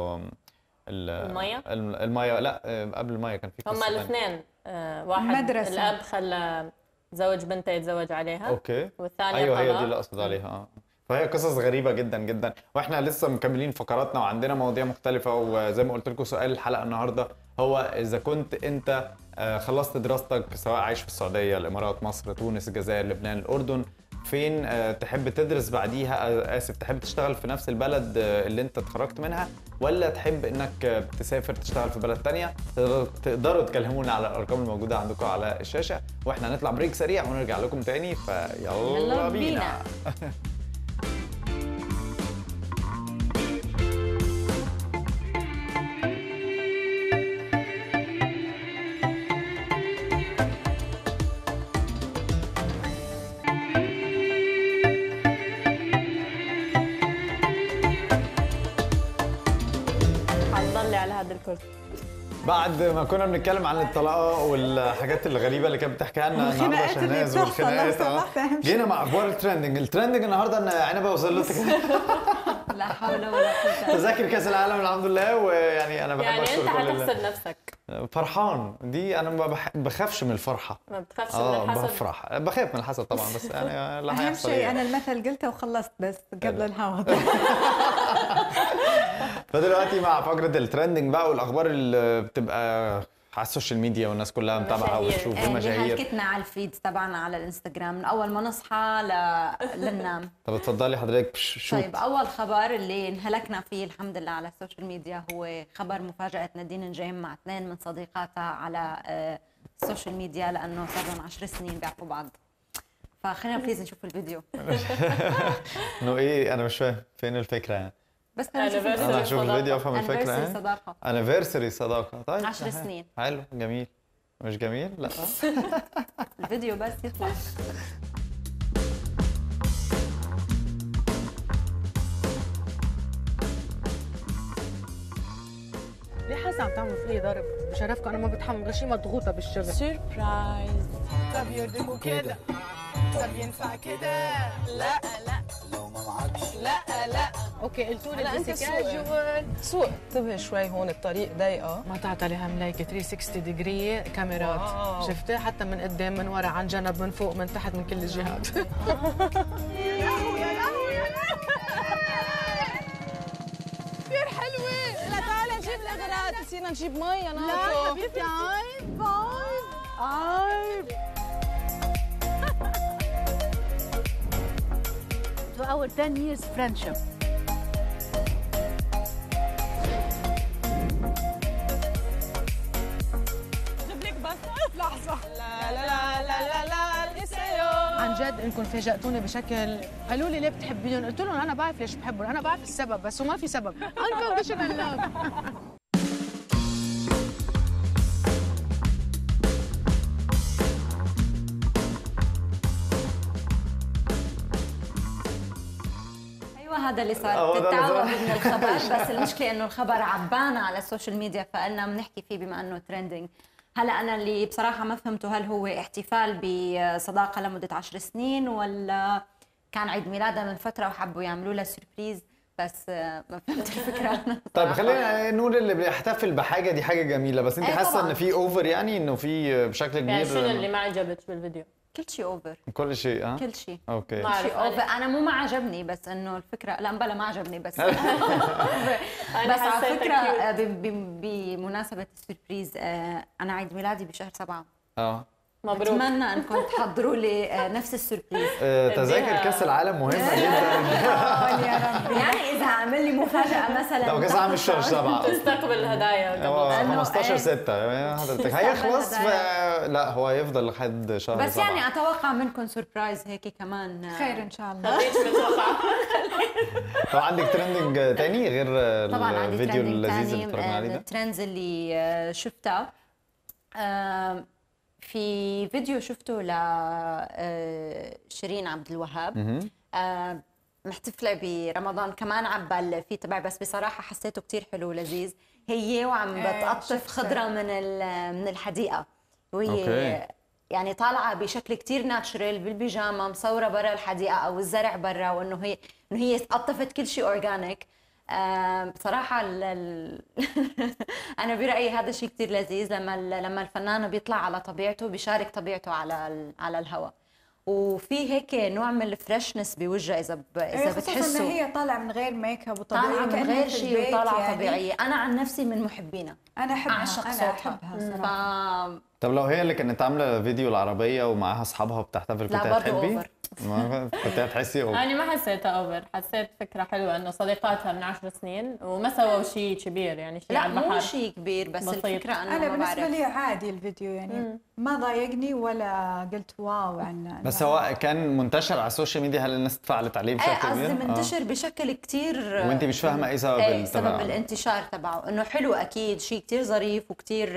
الميه. لا قبل الميه كان في قصه هما الاثنين، واحد مدرسة. الاب خلى زوج بنته يتزوج عليها، اوكي، والثانيه ايوه هي دي اللي اقصد عليها. فهي قصص غريبه جدا جدا، واحنا لسه مكملين فقراتنا وعندنا مواضيع مختلفه. وزي ما قلت لكم سؤال الحلقه النهارده هو اذا كنت انت خلصت دراستك سواء عايش في السعوديه، الامارات، مصر، تونس، الجزائر، لبنان، الاردن، فين تحب تدرس بعديها؟ تحب تشتغل في نفس البلد اللي انت اتخرجت منها، ولا تحب انك تسافر تشتغل في بلد تانية؟ تقدروا تكلمونا على الارقام الموجوده عندكم على الشاشه، واحنا هنطلع بريك سريع ونرجع لكم تاني، فيلا بينا. على هذا الكرسي بعد ما كنا بنتكلم عن الطلاق والحاجات الغريبه اللي كانت بتحكيها لنا النهارده شهناز والخناقات، جينا مع اخبار الترندنج النهارده ان عنبه وصلت لا حول ولا قوه. تذاكر كاس العالم الحمد لله، ويعني انا بحب اشكر يعني انت هتحسد نفسك فرحان. دي انا ما بخافش من الفرحه، ما بتخافش من الحسد؟ بفرح، بخاف من الحسد طبعا، بس يعني لا اهم شيء انا المثل قلته وخلصت بس قبل الهوا. فدلوقتي مع فقره الترندنج بقى والاخبار اللي بتبقى على السوشيال ميديا والناس كلها متابعه وتشوف المشاهير. حكيتنا على الفيدز تبعنا على الانستغرام من اول ما نصحى لننام. طب اتفضلي حضرتك شو. طيب اول خبر اللي انهلكنا فيه الحمد لله على السوشيال ميديا هو خبر مفاجاه نادين نجيم مع اثنين من صديقاتها على السوشيال ميديا، لانه صار لهم 10 سنين بيعرفوا بعض. فخلينا بليز نشوف الفيديو. انه ايه؟ انا مش فاهم فين الفكره يعني. بس انا اشوف الفيديو افهم الفكره. صداقه، انيفرساري صداقه. طيب 10 سنين حلو جميل. مش جميل؟ لا الفيديو بس يطلع. ليه حاسه عم تعملوا فيي ضرب؟ بشرفكم انا ما بتحمل غشي، مضغوطه بالشغل. سيربرايز. طب يرضيكوا كده؟ طب ينفع كده؟ لا لو ما معكش لا. اوكي قلتوا لي انت كاجوال سوق. انتبه شوي هون الطريق ضيقه، ما تعت عليها ملايكه 360 ديجري كاميرات. شفتها حتى من قدام من ورا عن جنب من فوق من تحت من كل الجهات. يا لهوي كثير حلوه. لا تعالي نجيب الاغراض، نسينا نجيب مي. انا لا حبيبتي عيب عيب. For our 10 years friendship. جيب لك بس لحظة. لا جد انكم فاجأتوني بشكل، قالوا لي ليه بتحبيهم؟ قلت لهم انا بعرف ليش بحبهم، انا بعرف السبب بس وما في سبب. unconditional love. هذا اللي صار تتعود من الخبر، بس المشكله انه الخبر عبانا على السوشيال ميديا فقلنا بنحكي فيه بما انه ترندنج. هلا انا اللي بصراحه ما فهمته، هل هو احتفال بصداقه لمده 10 سنين ولا كان عيد ميلادها من فتره وحبوا يعملوا لها سربريز؟ بس ما فهمت الفكره. طيب خلينا نقول اللي بيحتفل بحاجه دي حاجه جميله، بس انت حاسه ان في اوفر، يعني انه في بشكل كبير؟ يعني شنو اللي ما عجبك بالفيديو؟ كل شيء اوفر. كل شيء كل شيء اوكي. كل شيء اوفر. انا مو ما عجبني، بس انه الفكره لا بلا ما عجبني بس بس على فكره بمناسبه السربريز، انا عيد ميلادي بشهر 7. مبروك. اتمنى انكم تحضروا لي نفس السربريز. تذاكر كاس العالم مهمه جدا. يا رب. يعني اذا عامل لي مفاجاه مثلا لو كاس العالم شهر 7 تستقبل الهدايا 15/6 حضرتك هيخلص. لا هو هيفضل لحد شهر 7 بس يعني اتوقع منكم سربرايز هيك كمان. خير ان شاء الله. طب عندك ترندنج تاني غير طبعا الفيديو اللذيذ اللي اتفرجنا عليه ده؟ الترندز اللي شفتها في فيديو شفته لشيرين عبد الوهاب، محتفله برمضان كمان عبى الفيت تبعي، بس بصراحه حسيته كتير حلو ولذيذ. هي وعم بتقطف خضره من الحديقه، وهي يعني طالعه بشكل كتير ناتشرال بالبيجامه، مصوره برا الحديقه او الزرع برا، وانه هي قطفت كل شيء اورجانيك. بصراحة أنا برأيي هذا الشيء كتير لذيذ، لما الفنان بيطلع على طبيعته بيشارك طبيعته على الهواء، وفي هيك نوع من الفريشنس بوجهها إذا بتحسوا. خصوصا إن هي طالعة من غير ميك اب وطبيعية، طالعة من غير شيء وطالعة يعني طبيعية. أنا عن نفسي من محبينها، أنا أحبها، أعشق صوتها. طب لو هي اللي كانت عاملة فيديو العربية ومعاها أصحابها وبتحتفل كنت هتحبي؟ كنت هتحسي اوفر؟ أنا ما حسيتها اوفر، حسيت فكرة حلوة إنه صديقاتها من 10 سنين وما سووا شيء كبير، يعني شيء على البحر. لا مو شيء كبير، بس بسيط. الفكرة أنا بالنسبة لي عادي الفيديو، يعني ما ضايقني ولا قلت واو عنه. بس هو كان منتشر على السوشيال ميديا، هل الناس تفاعلت عليه بشكل كبير؟ قصدي منتشر بشكل كتير، وانت مش فاهمة ايه سبب سبب الانتشار تبعه. انه حلو اكيد، شيء كتير ظريف وكتير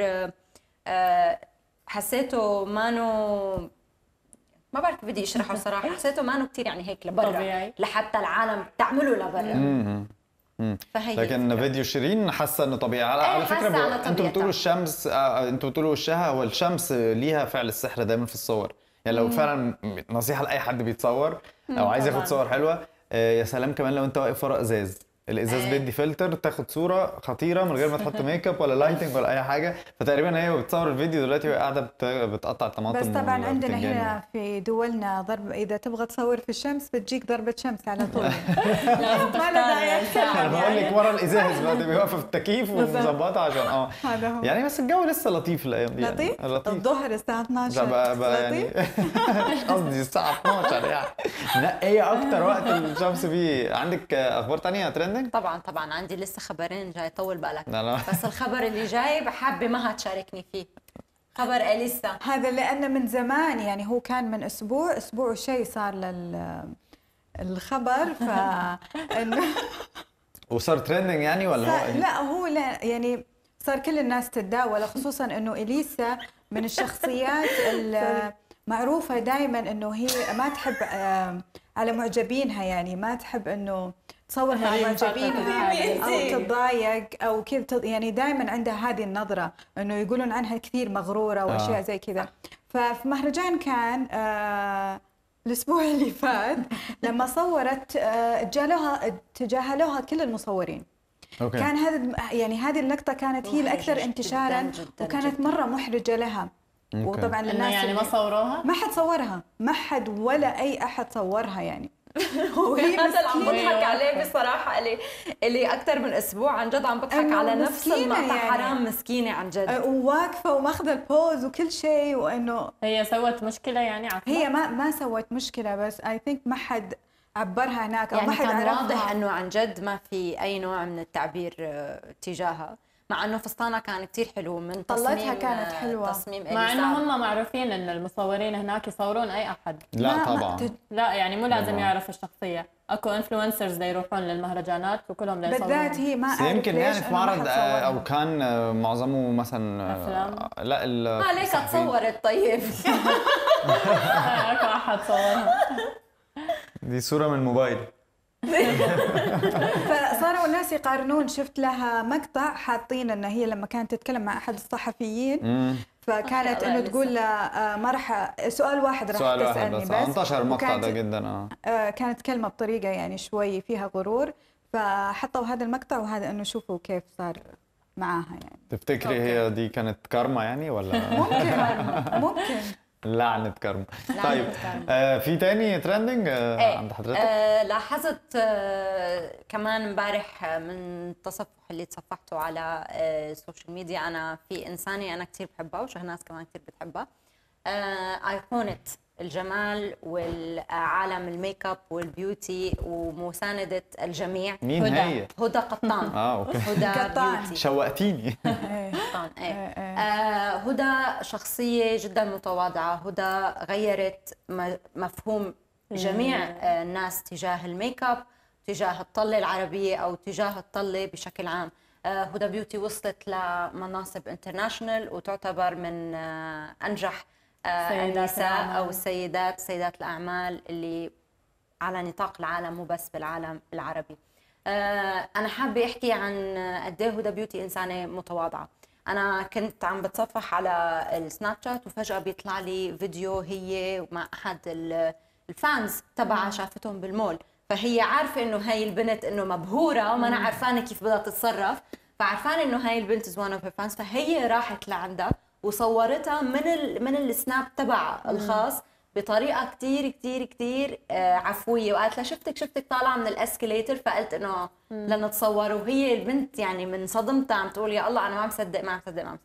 حسيته مانو، ما بعرف بدي اشرحه صراحه، حسيته مانو كتير يعني هيك لبرا لحتى العالم تعمله لبرا. لكن فيديو شيرين حاسه انه طبيعي. على فكره انتوا بتقولوا الشمس، انتوا بتقولوا وشها، والشمس ليها فعل السحر دايما في الصور. يعني لو فعلا نصيحه لاي حد بيتصور او عايز ياخد صور حلوه، يا سلام كمان لو انت واقف ورا ازاز، الازاز بيدي فلتر تاخد صوره خطيره من غير ما تحط ميك اب ولا لايتنج ولا اي حاجه. فتقريبا هي بتصور الفيديو دلوقتي وهي قاعده بتقطع الطماطم. بس طبعا عندنا هنا في دولنا ضرب، اذا تبغى تصور في الشمس بتجيك ضربه شمس على طول. لازم تختار. انا بقول لك ورا الازاز بقى تبقى واقفه في التكييف ومظبطه عشان هذا هو. يعني. بس الجو لسه لطيف الايام دي. لطيف؟ الظهر الساعه 12 بقى يعني مش قصدي الساعه 12 يعني. لا ايه اكتر وقت الشمس فيه؟ عندك اخبار ثانيه ترندنج؟ طبعا عندي لسه خبرين جاي طول بالك. بس الخبر اللي جاي بحب مها تشاركني فيه، خبر اليسا. هذا لانه من زمان، يعني هو كان من اسبوع وشيء صار الخبر انه وصار ترندنج يعني ولا هو؟ لا يعني صار كل الناس تتداول، خصوصا انه اليسا من الشخصيات المعروفه دائما انه هي ما تحب على معجبينها، يعني ما تحب انه تصور مع معجبينها او تتضايق او كذا، يعني دائما عندها هذه النظره انه يقولون عنها كثير مغروره واشياء زي كذا. ففي مهرجان كان الاسبوع اللي فات لما صورت تجاهلوها كل المصورين. كان هذه اللقطه كانت هي الاكثر انتشارا وكانت مره محرجه لها. وطبعا الناس يعني ما صوروها، ما حد صورها، ما حد ولا اي احد صورها يعني. وهي مثلا عم بضحك عليه بصراحه، اللي اكثر من اسبوع عن جد عم بضحك على نفس المقطع يعني. حرام مسكينه عن جد، وواقفه وماخذه البوز وكل شيء، وانه هي سوت مشكله يعني عفوا. هي ما سوت مشكله، بس اي ثينك ما حد عبرها هناك او يعني ما حد كان عرفها. واضح انه عن جد ما في اي نوع من التعبير تجاهها. مع انه فستانها كان كثير حلو من طلتها كانت حلوه تصميم مع انه هم معروفين ان المصورين هناك يصورون اي احد. لا طبعا لا يعني مو لازم يعرف الشخصيه، اكو انفلونسرز يروحون للمهرجانات وكلهم يصورون. بالذات هي ما اعرف يمكن يعني في معرض او كان معظمه مثلا افلام. لا ليك تصورت طيب. اكو احد صورها. دي صوره من موبايل. فصاروا الناس يقارنون. شفت لها مقطع حاطين ان هي لما كانت تتكلم مع احد الصحفيين فكانت انه تقول له ما راح سؤال واحد راح تسالني بس انتشر المقطع ده جدا. كانت كلمه بطريقه يعني شوي فيها غرور، فحطوا هذا المقطع وهذا انه شوفوا كيف صار معاها. يعني تفتكري هي دي كانت كارما يعني ولا ممكن لعنة كارما. طيب في تاني ترندنج عند حضرتك؟ لاحظت كمان امبارح من التصفح اللي تصفحته على السوشيال ميديا، انا في انسانه انا كثير بحبها وشهناز كمان كثير بتحبها، ايقونه الجمال والعالم الميك اب والبيوتي ومساندة الجميع. مين هي؟ هدى قطان. اوكي. هدى بيوتي. شوقتيني. قطان هدى شخصية جدا متواضعة. هدى غيرت مفهوم جميع الناس تجاه الميك اب، تجاه الطلة العربية او تجاه الطلة بشكل عام. هدى بيوتي وصلت لمناصب انترناشونال وتعتبر من انجح النساء او السيدات سيدات الاعمال اللي على نطاق العالم مو بس بالعالم العربي. انا حابه احكي عن قد ايه هدى بيوتي انسانه متواضعه. انا كنت عم بتصفح على السناب شات وفجاه بيطلع لي فيديو هي مع احد الفانز تبعها شافتهم بالمول، فهي عارفه انه هاي البنت انه مبهوره وما انا عارفانه كيف بدها تتصرف، فعرفانه انه هاي البنت از ون اوف هير فانز، فهي راحت لعندها وصورتها من السناب تبع الخاص بطريقه كثير كثير كثير عفويه، وقالت لها شفتك طالعه من الاسكليتر، فقلت انه لنتصور. وهي البنت يعني من صدمتها عم تقول يا الله انا ما مصدق.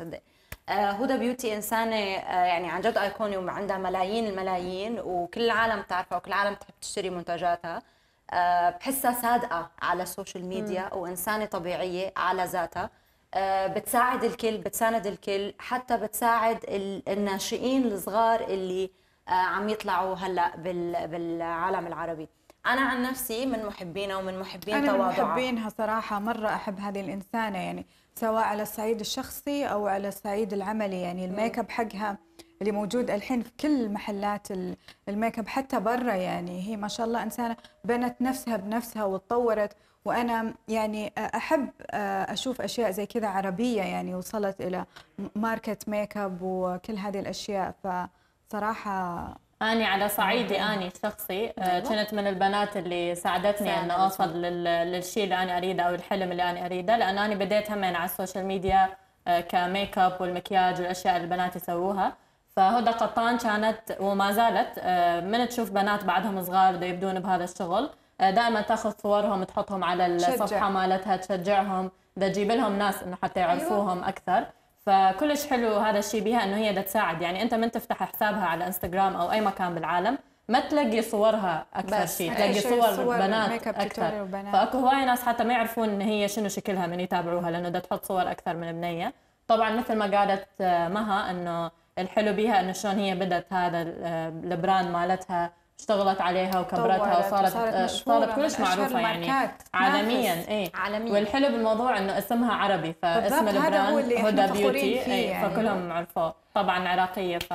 هدى بيوتي انسانه يعني عن جد ايقوني وعندها ملايين الملايين وكل العالم بتعرفها وكل العالم بتحب تشتري منتجاتها. بحسها صادقه على السوشيال ميديا وانسانه طبيعيه على ذاتها. بتساعد الكل، بتساند الكل، حتى بتساعد الناشئين الصغار اللي عم يطلعوا هلا بالعالم العربي. انا عن نفسي من محبينها ومن محبين تواضعها. انا من محبينها صراحه، مره احب هذه الانسانه يعني سواء على الصعيد الشخصي او على الصعيد العملي. يعني الميك اب حقها اللي موجود الحين في كل محلات الميك اب حتى برا، يعني هي ما شاء الله انسانه بنت نفسها بنفسها وتطورت. وانا يعني احب اشوف اشياء زي كذا عربيه، يعني وصلت الى ماركه ميك اب وكل هذه الاشياء. فصراحه اني على صعيدي اني الشخصي كنت من البنات اللي ساعدتني ان اوصل للشيء اللي انا اريده او الحلم اللي انا اريده، لان انا بديت همين على السوشيال ميديا كميك اب والمكياج والاشياء اللي البنات يسووها. فهدى قطان كانت وما زالت من تشوف بنات بعدهم صغار بده يبدون بهذا الشغل دائما تاخذ صورهم تحطهم على الصفحه مالتها، تشجعهم، بدها تجيب لهم ناس انه حتى يعرفوهم اكثر. فكلش حلو هذا الشيء بها انه هي بدها تساعد. يعني انت من تفتح حسابها على انستغرام او اي مكان بالعالم ما تلاقي صورها اكثر شيء، تلاقي صور بنات اكثر. فاكو هواي ناس حتى ما يعرفون ان هي شنو شكلها من يتابعوها لانه بدها تحط صور اكثر من بنيه. طبعا مثل ما قالت مها انه الحلو بيها انه شلون هي بدت هذا البراند مالتها، اشتغلت عليها وكبرتها وصارت كلش معروفه يعني عالميا. عالميا. والحلو بالموضوع انه اسمها عربي، فاسم البراند هدى بيوتي فكلهم عرفوه. طبعا عراقيه ف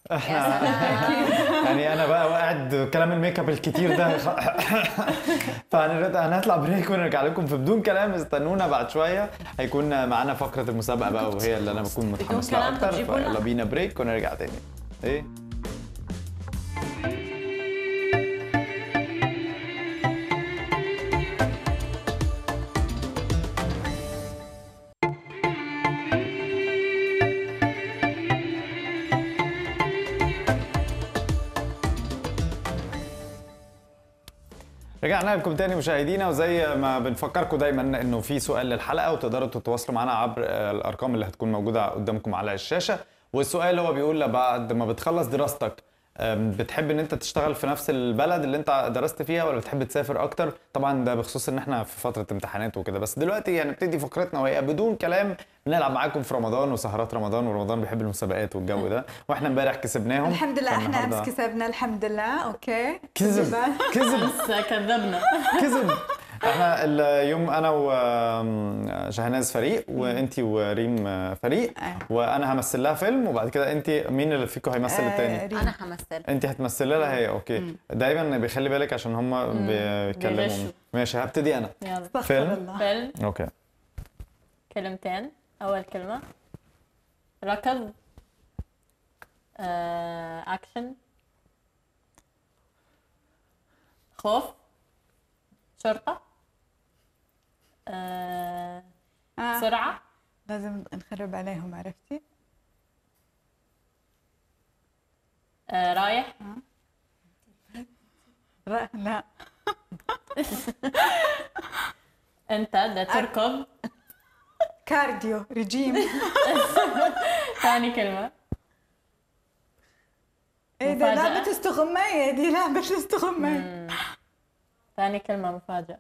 يعني انا بقى قاعد كلام الميك اب الكتير ده فهنطلع بريك ونرجع لكم في بدون كلام. استنونا بعد شويه هيكون معانا فقره المسابقه بقى وهي اللي انا بكون متحمس لها اكتر. فيلا بينا بريك ونرجع تاني. ايه رجعنا لكم تاني مشاهدينا، وزي ما بنفكركم دايما انه في سؤال للحلقه وتقدروا تتواصلوا معنا عبر الارقام اللي هتكون موجوده قدامكم على الشاشه. والسؤال هو بيقول بعد ما بتخلص دراستك بتحب ان انت تشتغل في نفس البلد اللي انت درست فيها ولا بتحب تسافر اكتر؟ طبعا ده بخصوص ان احنا في فتره امتحانات وكده. بس دلوقتي يعني نبتدي فقرتنا وهي بدون كلام، بنلعب معاكم في رمضان وسهرات رمضان، ورمضان بيحب المسابقات والجو ده، واحنا امبارح كسبناهم الحمد لله. احنا امس كسبنا الحمد لله. اوكي كذب بس كذبنا. كذب. احنا اليوم انا وشهناز فريق وانتي وريم فريق، وانا همثل لها فيلم، وبعد كده انتي مين اللي فيكم هيمثل التاني؟ انا همثل. انتي هتمثلي لها هي. اوكي. دايما بيخلي بالك عشان هم بيتكلموا. ماشي هبتدي انا. يلا. فيلم. اوكي. كلمتين. اول كلمه ركض. اكشن. خوف. شرطه. سرعة. لازم نخرب عليهم، عرفتي؟ رايح. لا. انت بدك تركض. كارديو رجيم. ثاني كلمة. ايه ده؟ لعبة استغماية دي، لعبة استغماية. ثاني كلمة مفاجأة.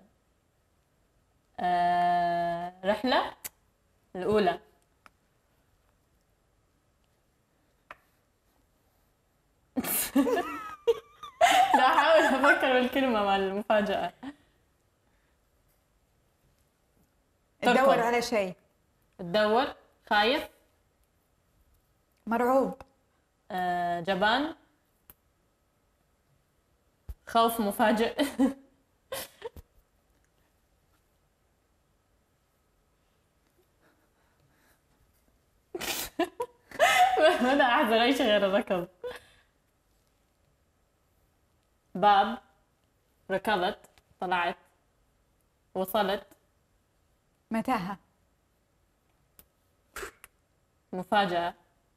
رحلة الأولى. لا أحاول أفكر بالكلمة مع المفاجأة. تدور على شيء. تدور. خايف. مرعوب. جبان. خوف مفاجئ. ما أحضر أي شيء غير الركض. باب. ركضت. طلعت. وصلت. متاهة. مفاجأة.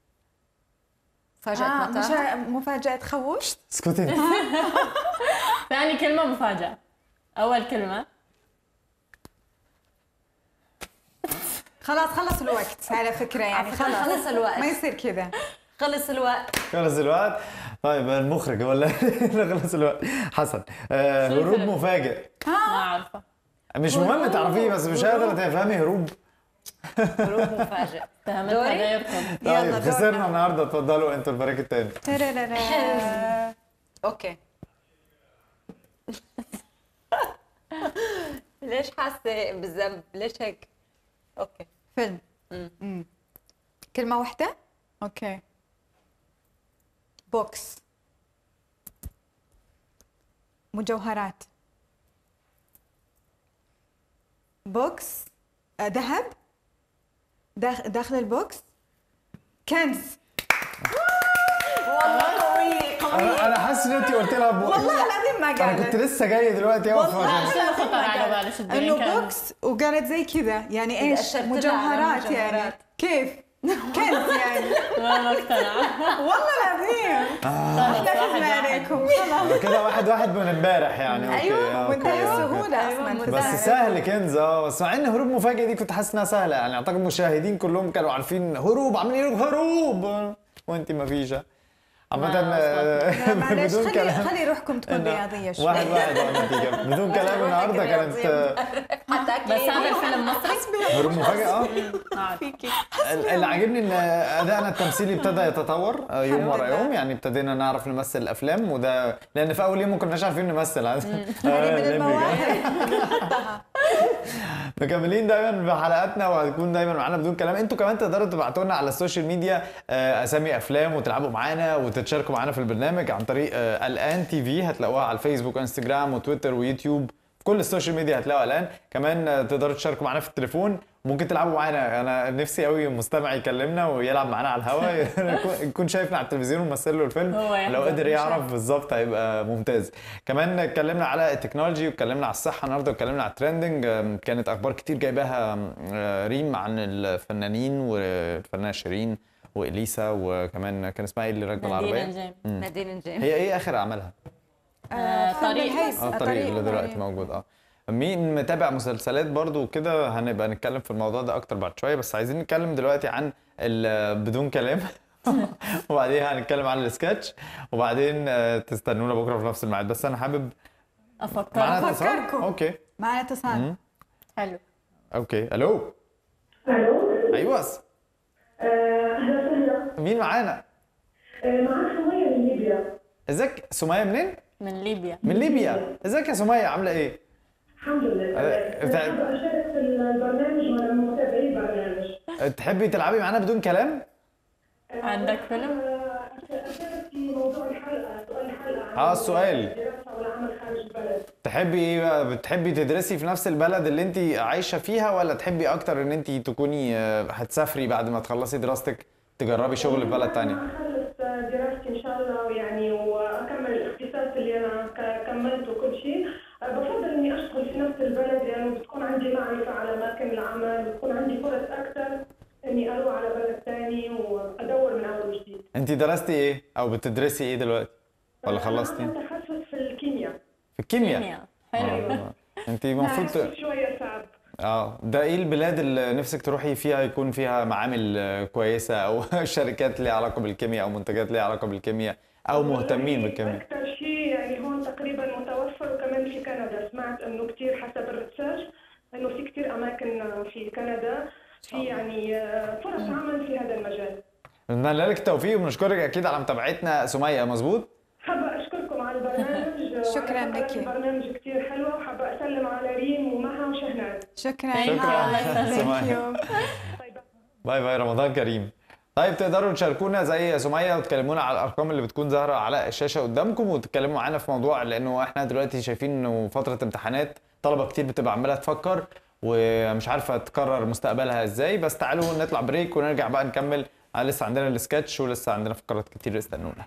مفاجأة متاهة. مفاجأة تخوف. اسكتي. ثاني كلمة مفاجأة. أول كلمة. خلص الوقت على فكرة، يعني خلص الوقت. ما يصير كذا. خلص الوقت. طيب المخرج ولا خلص الوقت. حسن. هروب مفاجئ. ما أعرفه. مش مهم تعرفيه، بس مش قادرة تفهمي هروب. هروب مفاجئ. تهمتها غيركم. طيب خسرنا النهارده. اتفضلوا انتوا الفريق الثاني. اوكي. ليش حاسة بالذنب؟ ليش هيك؟ اوكي. فيلم. كلمة واحدة؟ اوكي. بوكس. مجوهرات. بوكس. ذهب. داخل البوكس. كنز. والله قوية. انا حاسس ان انت قلت لها والله العظيم ما قالت. انا كنت لسه جاي دلوقتي والله خطر على بالي انه بوكس وقالت زي كذا، يعني ايش؟ مجوهرات يعني. كيف؟ كنز يعني. ما اقتنع. والله العظيم. احنا فهمنا عليكم. خلاص كده 1-1 من امبارح يعني. ايوه منتهى السهولة اصلا. بس سهل كنز. بس مع ان هروب مفاجئ دي كنت حاسس انها سهله، يعني اعتقد المشاهدين كلهم كانوا عارفين هروب، عاملين يقولوا هروب وانت ما فيش. عامة بدون كلام خلي روحكم تكون رياضية شوي. 1-1 النتيجة. بدون كلام النهارده كانت بس هذا الفيلم مصري. هروب مفاجئ. اللي عاجبني ان ادائنا التمثيلي ابتدى يتطور يوم ورا يوم، يعني ابتدينا نعرف نمثل الافلام، وده لان في اول يوم ما كناش عارفين نمثل. مكملين دايما بحلقاتنا وهتكون دايما معانا بدون كلام. انتوا كمان تقدروا تبعتوا لنا على السوشيال ميديا اسامي افلام وتلعبوا معانا وتتشاركوا معانا في البرنامج عن طريق الان تي في. هتلاقوها على الفيسبوك وانستجرام وتويتر ويوتيوب، في كل السوشيال ميديا هتلاقوا الان. كمان تقدروا تشاركوا معانا في التليفون، ممكن تلعبوا معانا. انا نفسي قوي مستمع يكلمنا ويلعب معانا على الهواء، يكون شايفنا على التلفزيون وممثل له الفيلم، لو قدر يعرف بالظبط هيبقى ممتاز. كمان اتكلمنا على التكنولوجي واتكلمنا على الصحه النهارده واتكلمنا على الترندنج. كانت اخبار كتير جايباها ريم عن الفنانين والفنانه شيرين واليسا، وكمان كان اسمها ايه اللي راكبه العربيه؟ نادين نجيم. هي ايه اخر اعمالها؟ الطريق اللي دلوقتي موجود. مين متابع مسلسلات برضو وكده هنبقى نتكلم في الموضوع ده اكتر بعد شويه، بس عايزين نتكلم دلوقتي عن بدون كلام. وبعدين هنتكلم عن السكتش، وبعدين تستنونا بكره في نفس الميعاد. بس انا حابب افكركم. اوكي معنا اتصال. حلو. اوكي. الو. ايوه. اهلا وسهلا. مين معانا؟ معاك سمية من ليبيا. ازيك سمية؟ منين؟ من ليبيا. من ليبيا. ازيك يا سمية، عاملة ايه؟ الحمد لله. حابة أشارك في البرنامج وأنا من متابعي البرنامج. تحبي تلعبي معانا بدون كلام؟ عندك فيلم؟ أشارك في موضوع الحلقة، سؤال الحلقة. السؤال. الدراسة والعمل خارج البلد. تحبي ايه بقى؟ بتحبي تدرسي في نفس البلد اللي انت عايشة فيها، ولا تحبي اكتر ان انت تكوني هتسافري بعد ما تخلصي دراستك تجربي شغل في بلد تانية؟ أخلص دراستي إن شاء الله يعني وأكمل الاختصاص اللي أنا كملته وكل شيء. بفضل إني أشتغل في نفس البلد لأنه بتكون عندي معرفة على أماكن العمل، بتكون عندي فرص أكثر إني أروح على بلد ثاني وأدور من أول وجديد. أنت درستي إيه؟ أو بتدرسي إيه دلوقتي؟ ولا خلصتي؟ أنا تخصص في الكيمياء. في الكيمياء؟ حلو. أنت المفروض شوية صعب. ده ايه البلاد اللي نفسك تروحي فيها يكون فيها معامل كويسة او شركات ليها علاقة بالكيمياء او منتجات ليها علاقة بالكيمياء او مهتمين بالكيمياء؟ اكثر شيء يعني هون تقريبا متوفر، وكمان في كندا سمعت انه كثير حسب الريسيرش انه في كثير اماكن في كندا في يعني فرص عمل في هذا المجال. نتمنى لك التوفيق وبنشكرك اكيد على متابعتنا سمية. مظبوط؟ حابة اشكركم على البرنامج. شكرا لك. البرنامج كثير حلو، وحابة اسلم على ريم ومها وشهناز. شكرا. سمية. باي باي. رمضان كريم. طيب تقدروا تشاركونا زي سمية وتكلمونا على الارقام اللي بتكون ظاهره على الشاشه قدامكم، وتتكلموا معانا في موضوع، لانه احنا دلوقتي شايفين انه فتره امتحانات، طلبه كتير بتبقى عماله تفكر ومش عارفه تقرر مستقبلها ازاي. بس تعالوا نطلع بريك ونرجع بقى نكمل. لسه عندنا السكتش ولسه عندنا فقرات كتير، استنونا.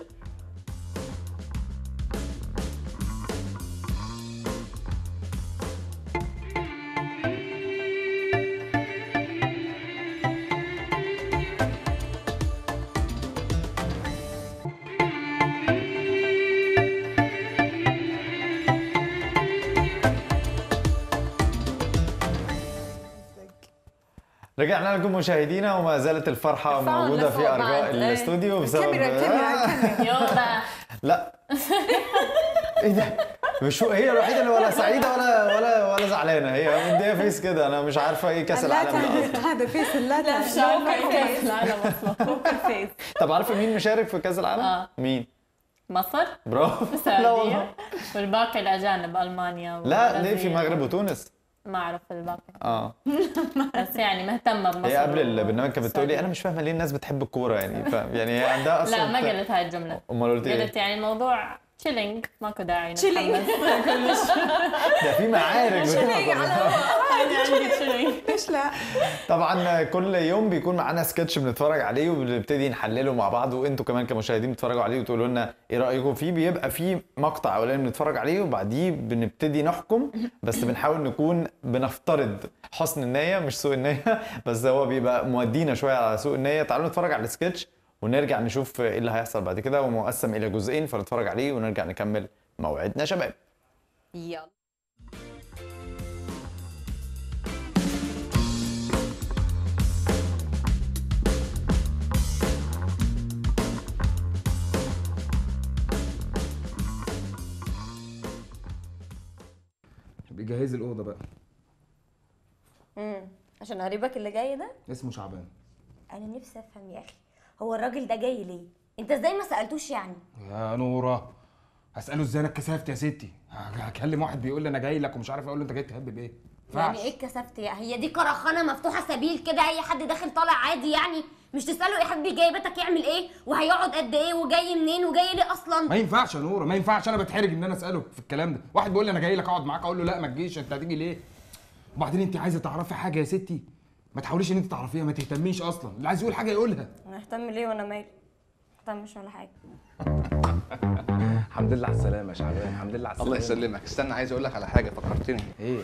رجعنا لكم مشاهدينا، وما زالت الفرحة موجودة في أرجاء الاستوديو بسبب الكاميرا لا ايه ده؟ مش هي الوحيدة اللي ولا سعيدة ولا زعلانة، هي مدية فيس كده. أنا مش عارفة ايه كأس العالم هذا فيس لا مش عارفة كأس العالم أصلا. بوكر فيس. طب عارفة مين مشارك في كأس العالم؟ مين؟ مصر. برافو. السعودية. والباقي الأجانب ألمانيا. لا ليه؟ في المغرب وتونس. ما اعرف الباقي. بس يعني مهتمه بمصر. هي قبل البرنامج كانت بتقول لي انا مش فاهمه ليه الناس بتحب الكوره يعني يعني هي عندها اصلا. لا ما قلت هاي الجمله. امال قلت ايه؟ قلت يعني الموضوع تشيلينج، ماكو داعي تشيلينج. ده في معارك. تشيلينج على عندي تشيلينج. ليش لا؟ طبعا كل يوم بيكون معانا سكتش بنتفرج عليه وبنبتدي نحلله مع بعض، وانتوا كمان كمشاهدين بتتفرجوا عليه وتقولوا لنا ايه رايكم فيه. بيبقى فيه مقطع اولاني بنتفرج عليه وبعديه بنبتدي نحكم، بس بنحاول نكون بنفترض حسن النيه مش سوء النيه، بس هو بيبقى مودينا شويه على سوء النيه. تعالوا نتفرج على السكتش ونرجع نشوف ايه اللي هيحصل بعد كده، ومقسم الى جزئين، فنتفرج عليه ونرجع نكمل موعدنا شباب. يلا. بيجهزي الاوضه بقى. عشان قريبك اللي جاي ده اسمه شعبان. انا نفسي افهم يا اخي، هو الراجل ده جاي ليه؟ انت ازاي ما سالتوش يعني؟ يا نوره هساله ازاي؟ انا اتكسفت يا ستي. هكلم واحد بيقول لي انا جاي لك ومش عارف اقول له انت جاي تهبب ايه؟ يعني ايه اتكسفت؟ هي دي كرخانه مفتوحه سبيل كده اي حد داخل طالع عادي يعني؟ مش تساله يا حبيبي جاي بيتك يعمل ايه وهيقعد قد ايه وجاي منين وجاي ليه اصلا؟ ما ينفعش يا نوره، ما ينفعش. انا بتحرج ان انا اساله في الكلام ده. واحد بيقول لي انا جاي لك اقعد معاك، اقول له لا ما تجيش، انت هتيجي ليه؟ وبعدين انت عايزه تعرفي حاجه يا ستي، ما تحاوليش ان انت تعرفيها، ما تهتميش اصلا. اللي عايز يقول حاجه يقولها. انا اهتم ليه وانا مالي؟ ما اهتمش ولا حاجه. الحمد لله على السلامه يا شعبان. الحمد لله على السلامه. الله يسلمك. استنى عايز اقول لك على حاجه فكرتني. ايه؟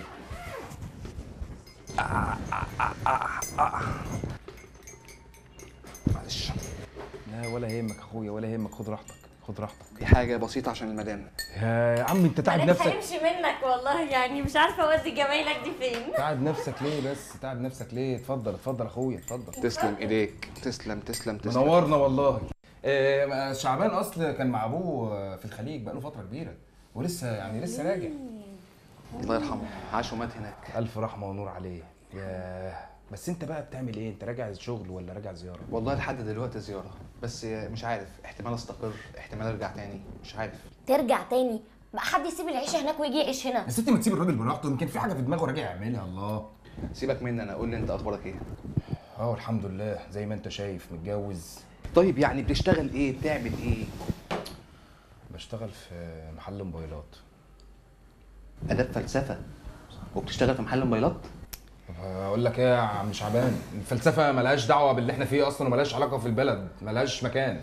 معلش. لا ولا يهمك اخويا ولا يهمك، خد راحتك خد راحتك. دي حاجه بسيطه عشان المدام. يا عم انت تعب نفسك. هيمشي منك والله، يعني مش عارفه اودي جمايلك دي فين. تعب نفسك ليه بس؟ تعب نفسك ليه؟ اتفضل اتفضل اخويا اتفضل. تسلم ايديك، تسلم تسلم تسلم. منورنا والله. شعبان اصل كان مع ابوه في الخليج بقاله فتره كبيره ولسه يعني لسه راجع. الله يرحمه، عاش ومات هناك. الف رحمه ونور عليه. ياه، بس انت بقى بتعمل ايه؟ انت راجع شغل ولا راجع زياره؟ والله لحد دلوقتي زياره، بس مش عارف، احتمال استقر، احتمال ارجع تاني، مش عارف. ترجع تاني؟ بقى حد يسيب العيشه هناك ويجي يعيش هنا؟ يا ستي ما تسيب الراجل براحته، يمكن في حاجه في دماغه راجع يعملها. الله سيبك مني انا، قول لي انت اخبارك ايه؟ الحمد لله زي ما انت شايف، متجوز. طيب يعني بتشتغل ايه؟ بتعمل ايه؟ بشتغل في محل موبايلات. اداب فلسفه وبتشتغل في محل موبايلات؟ اقول لك ايه يا عم شعبان، الفلسفه ملهاش دعوه باللي احنا فيه اصلا، وملهاش علاقه في البلد، ملهاش مكان.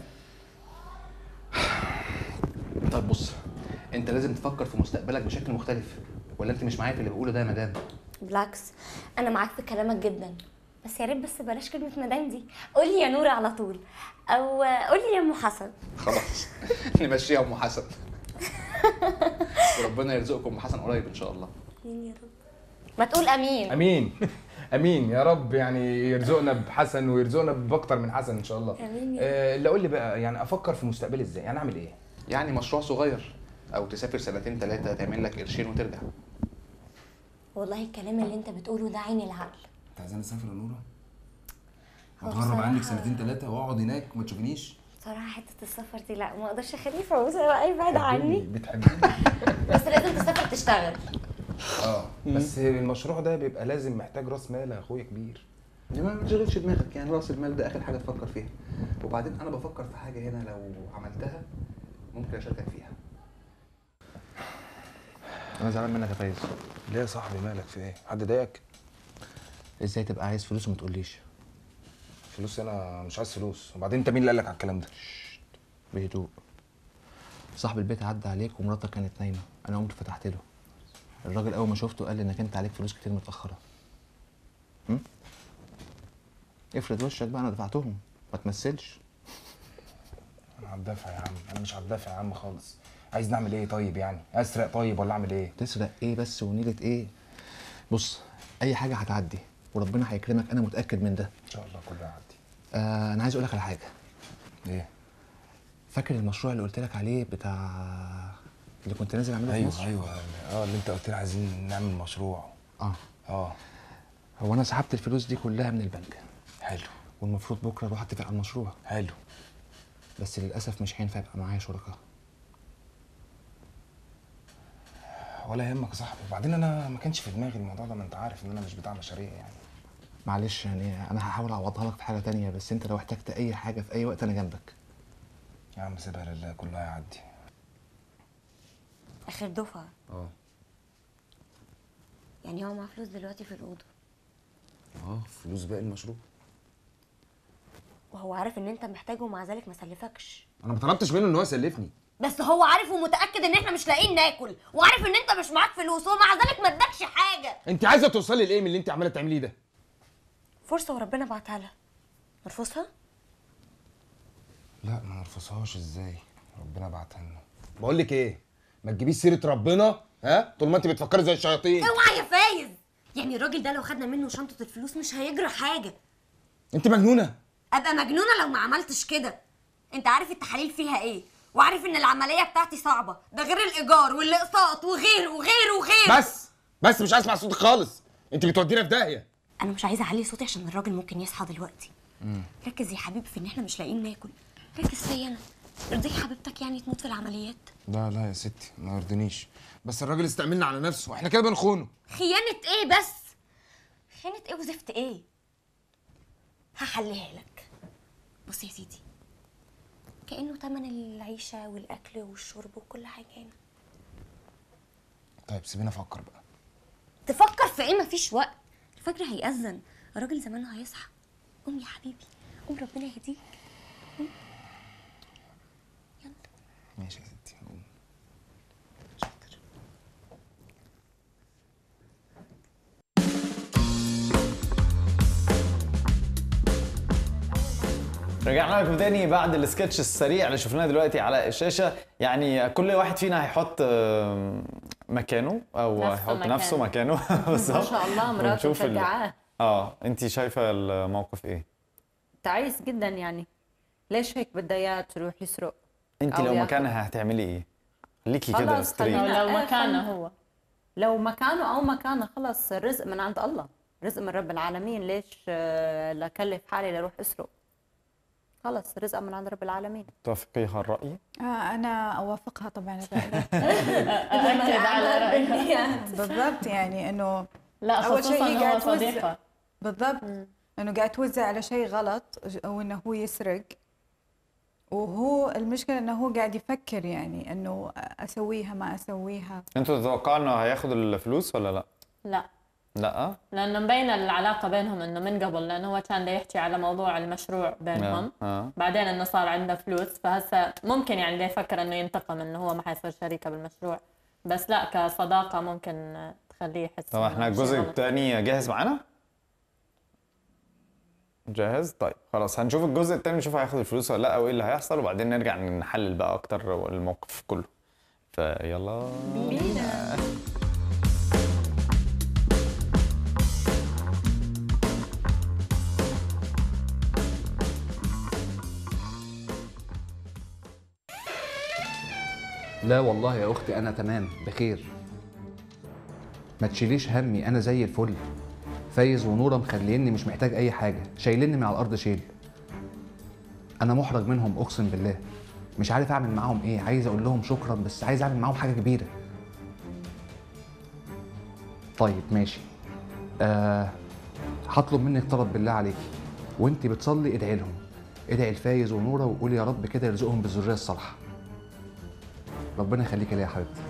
طب بص، انت لازم تفكر في مستقبلك بشكل مختلف، ولا انت مش معايا في اللي بقوله ده يا مدام؟ بالعكس انا معاك في كلامك جدا، بس يا ريت بس بلاش كلمه مدام دي، قولي يا نورة على طول، او قولي يا ام حسن. خلاص نمشيها ام حسن. وربنا يرزقكم ام حسن قريب ان شاء الله. امين يا رب. ما تقول امين. امين. امين يا رب، يعني يرزقنا بحسن ويرزقنا باكتر من حسن ان شاء الله. امين. اللي قول لي بقى، يعني افكر في مستقبلي ازاي؟ يعني اعمل ايه؟ يعني مشروع صغير، او تسافر سنتين 3 تعمل لك قرشين وترجع. والله الكلام اللي انت بتقوله ده عين العقل. انت عايزاني اسافر يا نوره؟ اتغرب عنك سنتين 3 واقعد هناك وما تشوفنيش؟ بصراحه حته السفر دي لا، ما اقدرش اخليه فوز بقى يبعد عني. بتحبني بس لازم تسافر تشتغل. بس المشروع ده بيبقى لازم محتاج راس مال يا اخويا كبير. ما تشغلش دماغك، يعني راس المال ده اخر حاجه تفكر فيها. وبعدين انا بفكر في حاجه هنا لو عملتها ممكن اشاركك فيها. انا زعلان منك يا فايز. ليه يا صاحبي مالك؟ في ايه؟ حد ضايقك؟ ازاي تبقى عايز فلوس وما تقوليش؟ فلوس؟ انا مش عايز فلوس. وبعدين انت مين اللي قال لك على الكلام ده؟ بهدوء. صاحب البيت عدى عليك ومراتك كانت نايمه، انا قمت فتحت له. الراجل اول ما شفته قال لي انك انت عليك فلوس كتير متاخره. افرض وشك بقى، انا دفعتهم، ما تمثلش. انا هتدافع يا عم، انا مش هتدافع يا عم خالص. عايز نعمل ايه طيب؟ يعني اسرق طيب ولا اعمل ايه؟ تسرق ايه بس ونيله ايه؟ بص، اي حاجه هتعدي وربنا هيكرمك، انا متاكد من ده. ان شاء الله كله هيعدي. انا عايز اقول لك على حاجه. ايه؟ فاكر المشروع اللي قلت لك عليه بتاع اللي كنت نازل اعمله في مصر؟ ايوه اللي انت قلت لي عايزين نعمل مشروع. هو انا سحبت الفلوس دي كلها من البنك. حلو. والمفروض بكره اروح اتفق على المشروع. حلو. بس للاسف مش هينفع يبقى معايا شركاء. ولا يهمك يا صاحبي، وبعدين انا ما كانش في دماغي الموضوع ده، ما انت عارف ان انا مش بتاع مشاريع يعني. معلش يعني انا هحاول اعوضها لك في حاجه تانية، بس انت لو احتجت اي حاجه في اي وقت انا جنبك. يا عم سيبها لله، كله هيعدي. اخر دفعه. يعني هو معاه فلوس دلوقتي في الاوضه. فلوس باقي المشروع. وهو عارف ان انت محتاجه ومع ذلك ما سلفكش. انا ما طلبتش منه ان هو يسلفني. بس هو عارف ومتاكد ان احنا مش لاقيين ناكل، وعارف ان انت مش معاك فلوس ومع ذلك ما ادكش حاجه. انت عايزه توصلي لايه من اللي انت عماله تعمليه ده؟ فرصه وربنا بعتها لها، نرفضها؟ لا ما نرفضهاش ازاي؟ ربنا بعتها لنا. بقول لك ايه، ما تجيبيش سيره ربنا طول ما انت بتفكري زي الشياطين. اوعى يا فايز، يعني الراجل ده لو خدنا منه شنطه الفلوس مش هيجرى حاجه. انت مجنونه؟ ابقى مجنونه لو ما عملتش كده. انت عارف التحاليل فيها ايه، وعارف ان العمليه بتاعتي صعبه، ده غير الايجار والاقساط وغير وغير وغير. بس مش اسمع صوتك خالص، انت بتودينا في داهيه. انا مش عايزه اعلي صوتي عشان الراجل ممكن يصحى دلوقتي. ركز يا حبيبي في ان احنا مش لاقيين ناكل، ركز فيا انا. يرضيك حبيبتك يعني تموت في العمليات؟ لا يا ستي ما يرضينيش، بس الراجل استعملنا على نفسه واحنا كده بنخونه. خيانه ايه بس؟ خيانه ايه وزفت ايه؟ هحليها لك. بص يا سيدي، كأنه تمن العيشة والأكل والشرب وكل حاجة هنا. طيب سيبيني أفكر بقى. تفكر في إيه؟ مفيش وقت، الفجر هيأذن، الراجل زمانه هيصحى. قوم يا حبيبي، قوم ربنا يهديك. يلا. ماشي يا ستي، قوم. رجعنا لكم تاني بعد السكتش السريع اللي شفناه دلوقتي على الشاشه. يعني كل واحد فينا هيحط مكانه او هيحط نفسه مكانه. ما شاء الله مراته مشجعاه. انت شايفه الموقف ايه؟ تعيس جدا يعني. ليش هيك بدها اياه تروح يسرق؟ انت لو مكانها هتعملي ايه؟ خليكي كده ستريت. لو مكانه هو، لو مكانه او مكانه خلص، الرزق من عند الله، رزق من رب العالمين. ليش لكلف حالي لروح اسرق؟ خلص رزق من عند رب العالمين. توافقيها الرأي؟ انا اوافقها طبعا الرأي. اكد على رأيها بالضبط. يعني انه لا اول شيء هي قاعد توزع بالضبط انه قاعد توزع على شيء غلط، وانه هو يسرق، وهو المشكله انه هو قاعد يفكر يعني انه اسويها ما اسويها. انتوا تتوقعوا انه هياخد الفلوس ولا لا؟ لا لانه مبينه العلاقه بينهم انه من قبل، لانه هو كان دا يحكي على موضوع المشروع بينهم بعدين انه صار عنده فلوس، فهسه ممكن يعني دا يفكر انه ينتقم انه هو ما حيصير شريكه بالمشروع، بس لا كصداقه ممكن تخليه يحس. طب احنا الجزء الثاني جاهز معانا؟ جاهز؟ طيب خلاص هنشوف الجزء الثاني نشوف هياخد الفلوس ولا لا او ايه اللي هيحصل، وبعدين نرجع نحلل بقى اكتر الموقف كله. فيلا بينا. لا والله يا اختي انا تمام بخير، ما تشيليش همي، انا زي الفل. فايز ونوره مخليني مش محتاج اي حاجه، شايليني من على الارض شيل. انا محرج منهم اقسم بالله، مش عارف اعمل معاهم ايه. عايز اقول لهم شكرا بس عايز اعمل معاهم حاجه كبيره. طيب ماشي، هطلب منك طلب بالله عليكي، وانت بتصلي ادعي لهم، ادعي لفايز ونوره وقولي يا رب كده يرزقهم بالذريه الصالحه. ربنا يخليكي ليا يا حبيبتي.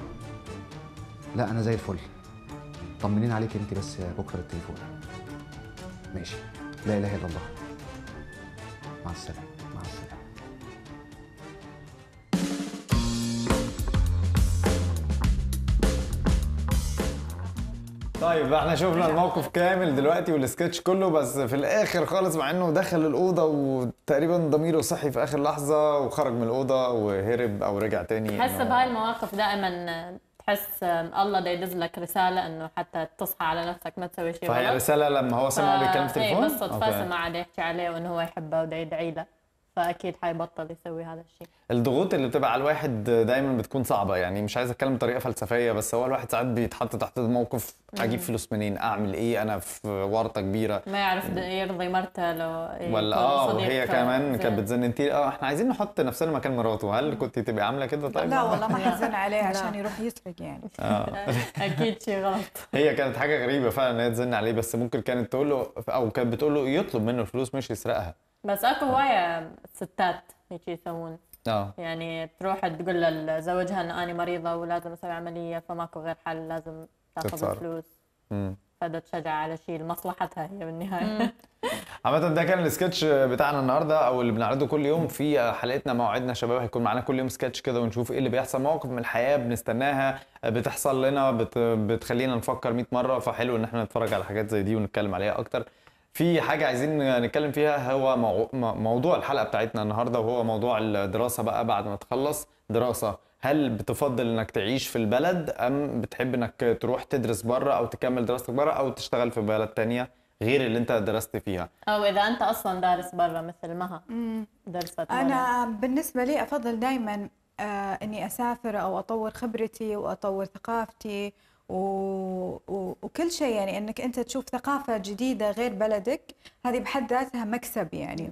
لا انا زي الفل، طمنين عليك انت بس بكره بالتليفون. ماشي، لا اله الا الله. مع السلامه. مع السلامه. طيب احنا شفنا الموقف كامل دلوقتي والسكتش كله، بس في الاخر خالص مع انه دخل الاوضه وتقريبا ضميره صحي في اخر لحظه وخرج من الاوضه وهرب او رجع تاني. تحس بهاي المواقف دائما تحس الله دا يدز لك رساله انه حتى تصحى على نفسك ما تسوي شيء. فهي رساله لما هو سمعه بيتكلم في التليفون؟ ايه بس صدفه ما عاد يحكي عليه وانه هو يحبه ودا يدعي له، فاكيد حيبطل يسوي هذا الشيء. الضغوط اللي بتبقى على الواحد دايما بتكون صعبه، يعني مش عايز اتكلم بطريقه فلسفيه، بس هو الواحد ساعات بيتحط تحت موقف اجيب فلوس منين، اعمل ايه، انا في ورطه كبيره ما يعرف يرضي مرته لو ولا وهي كمان كانت بتزن انت احنا عايزين نحط نفسنا مكان مراته، هل كنت تبقي عامله كده؟ طيب لا والله ما حزن عليه عشان يروح يسرق يعني. اكيد شيء غلط. هي كانت حاجه غريبه فعلا ان هي تزن عليه، بس ممكن كانت تقول له او كانت بتقول له يطلب منه الفلوس مش يسرقها. بس اكو هوايه ستات هيك يسوون. يعني تروح تقول لزوجها انه انا مريضه ولازم اسوي عمليه، فماكو غير حل لازم تاخذ الفلوس. فده تشجع على شيء لمصلحتها هي بالنهايه. عامة ده كان السكتش بتاعنا النهارده او اللي بنعرضه كل يوم في حلقتنا موعدنا شباب. هيكون معانا كل يوم سكتش كده ونشوف ايه اللي بيحصل، مواقف من الحياه بنستناها بتحصل لنا بتخلينا نفكر 100 مره، فحلو ان احنا نتفرج على حاجات زي دي ونتكلم عليها اكتر. في حاجة عايزين نتكلم فيها هو موضوع الحلقة بتاعتنا النهاردة، وهو موضوع الدراسة بقى بعد ما تخلص دراسة. هل بتفضل انك تعيش في البلد ام بتحب انك تروح تدرس بره او تكمل دراستك بره او تشتغل في بلد تانية غير اللي انت درست فيها؟ او اذا انت اصلا دارس بره مثل مها درست بره. انا بالنسبة لي افضل دايما اني اسافر او اطور خبرتي واطور ثقافتي وكل شيء، يعني انك انت تشوف ثقافه جديده غير بلدك، هذه بحد ذاتها مكسب يعني.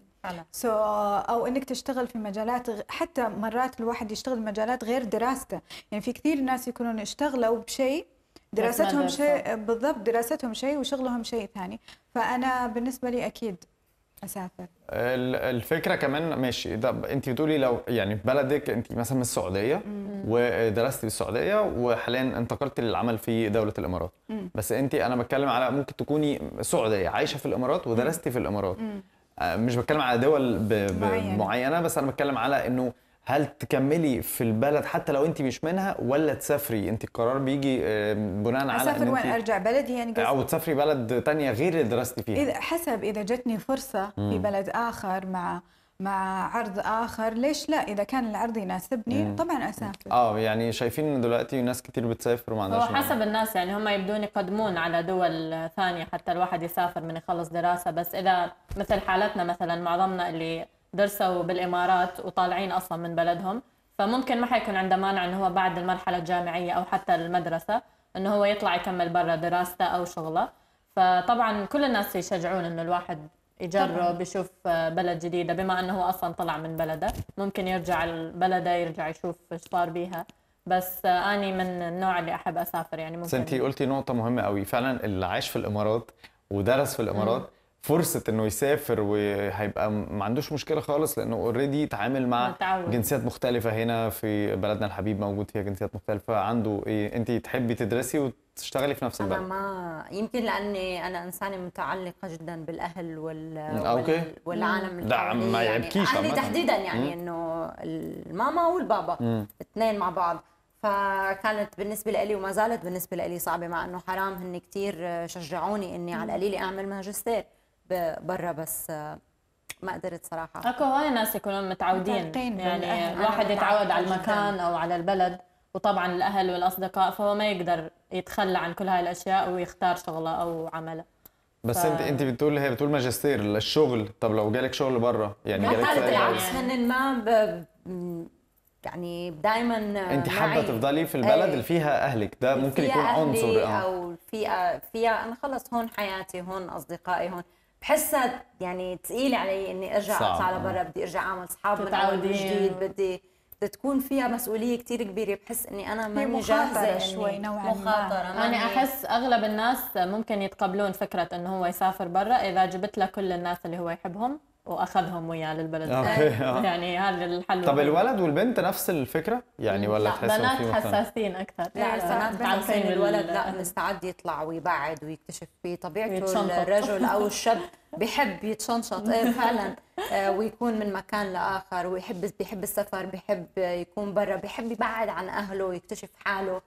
او انك تشتغل في مجالات، حتى مرات الواحد يشتغل مجالات غير دراسته، يعني في كثير ناس يكونون اشتغلوا بشيء دراستهم شيء بالضبط، دراستهم شيء وشغلهم شيء ثاني. فانا بالنسبه لي اكيد اسافر. الفكره كمان ماشي، ده انت بتقولي لو يعني في بلدك انت مثلا من السعوديه ودرستي في السعوديه وحاليا انتقلتي للعمل في دوله الامارات، بس انت انا بتكلم على ممكن تكوني سعوديه عايشه في الامارات ودرستي في الامارات. مش بتكلم على دول معينه، بس انا بتكلم على انه هل تكملي في البلد حتى لو انت مش منها ولا تسافري؟ انت القرار بيجي بناء على اسافر وين ارجع بلدي يعني او تسافري بلد تانية غير اللي درستي فيها؟ اذا حسب اذا جتني فرصه في بلد اخر مع عرض اخر ليش لا؟ اذا كان العرض يناسبني طبعا اسافر. يعني شايفين ان دلوقتي ناس كتير بتسافر وما عندهاش هو حسب الناس يعني هم يبدون يقدمون على دول ثانيه حتى الواحد يسافر من يخلص دراسه. بس اذا مثل حالتنا مثلا معظمنا اللي درسوا بالامارات وطالعين اصلا من بلدهم، فممكن ما حيكون عنده مانع انه هو بعد المرحله الجامعيه او حتى المدرسه انه هو يطلع يكمل برا دراسته او شغله. فطبعا كل الناس يشجعون انه الواحد يجرب يشوف بلد جديده، بما انه هو اصلا طلع من بلده ممكن يرجع بلده يرجع يشوف ايش صار بيها. بس اني من النوع اللي احب اسافر يعني ممكن. بس انتي قلتي نقطه مهمه قوي فعلا، اللي عايش في الامارات ودرس في الامارات فرصه انه يسافر وهيبقى ما عندوش مشكله خالص، لانه اوريدي اتعامل مع جنسيات مختلفه. هنا في بلدنا الحبيب موجود فيها جنسيات مختلفه. عنده ايه؟ انت تحبي تدرسي وتشتغلي في نفس البلد؟ انا ما يمكن لاني انا انسانه متعلقه جدا بالاهل والعالم اللي حواليا. ما يعبكيش اهلي تحديدا يعني انه الماما والبابا اثنين مع بعض. فكانت بالنسبه لي وما زالت بالنسبه لي صعبه، مع انه حرام هن كثير شجعوني اني على القليله اعمل ماجستير برا، بس ما قدرت صراحه. اكو هواي ناس يكونون متعودين يعني الواحد يتعود على المكان او على البلد، وطبعا الاهل والاصدقاء، فهو ما يقدر يتخلى عن كل هاي الاشياء ويختار شغله او عمله. بس انت بتقول، هي بتقول ماجستير الشغل. طب لو جالك شغل بره يعني جالك بالعكس هن ما يعني دائما انت حابه تفضلي في البلد اللي فيها اهلك، ده ممكن يكون عنصر او فيها انا خلص هون حياتي، هون اصدقائي، هون بحسها يعني ثقيله علي اني ارجع اطلع لبرا، بدي ارجع اعمل اصحاب من اول جديد، بدي تكون فيها مسؤوليه كثير كبيره. بحس اني انا ماني جاهزه شوي نوعا ما. انا احس اغلب الناس ممكن يتقبلون فكره انه هو يسافر برا اذا جبت له كل الناس اللي هو يحبهم واخذهم وياه للبلد. يعني هذا الحل. طب الولد والبنت نفس الفكره يعني ولا تحسوا بنات حساسين اكثر؟ لا البنات متعودين، الولد لا مستعد يطلع ويبعد ويكتشف بطبيعته. الرجل او الشاب بيحب يتشنشط فعلا ويكون من مكان لاخر، بيحب السفر، بيحب يكون برا، بيحب يبعد عن اهله ويكتشف حاله.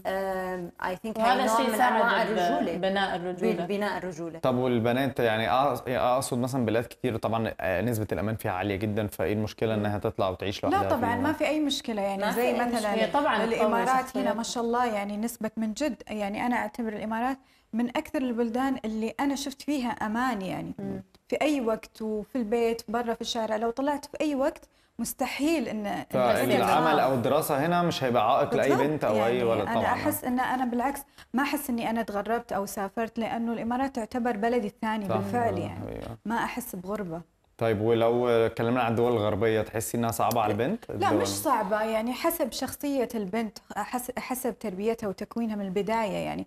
اي ثينك هذا الشيء يساعد الرجوله، بناء الرجوله. طب والبنات يعني اقصد مثلا بلاد كتير طبعا نسبه الامان فيها عاليه جدا، فايه المشكله انها تطلع وتعيش لوحدها؟ لا طبعا ما في اي مشكله يعني زي مثلا طبعا الامارات هنا ما شاء الله يعني نسبه من جد يعني انا اعتبر الامارات من اكثر البلدان اللي انا شفت فيها امان يعني في اي وقت، وفي البيت برا في الشارع لو طلعت في اي وقت مستحيل ان العمل او الدراسه هنا مش هيبقى عائق لاي بنت او اي ولد. طبعا انا احس ان انا بالعكس ما احس اني انا تغربت او سافرت، لانه الامارات تعتبر بلدي الثاني بالفعل يعني ما احس بغربه. طيب ولو اتكلمنا عن الدول الغربيه تحسي انها صعبه على البنت؟ لا مش صعبه يعني حسب شخصيه البنت، حسب تربيتها وتكوينها من البدايه. يعني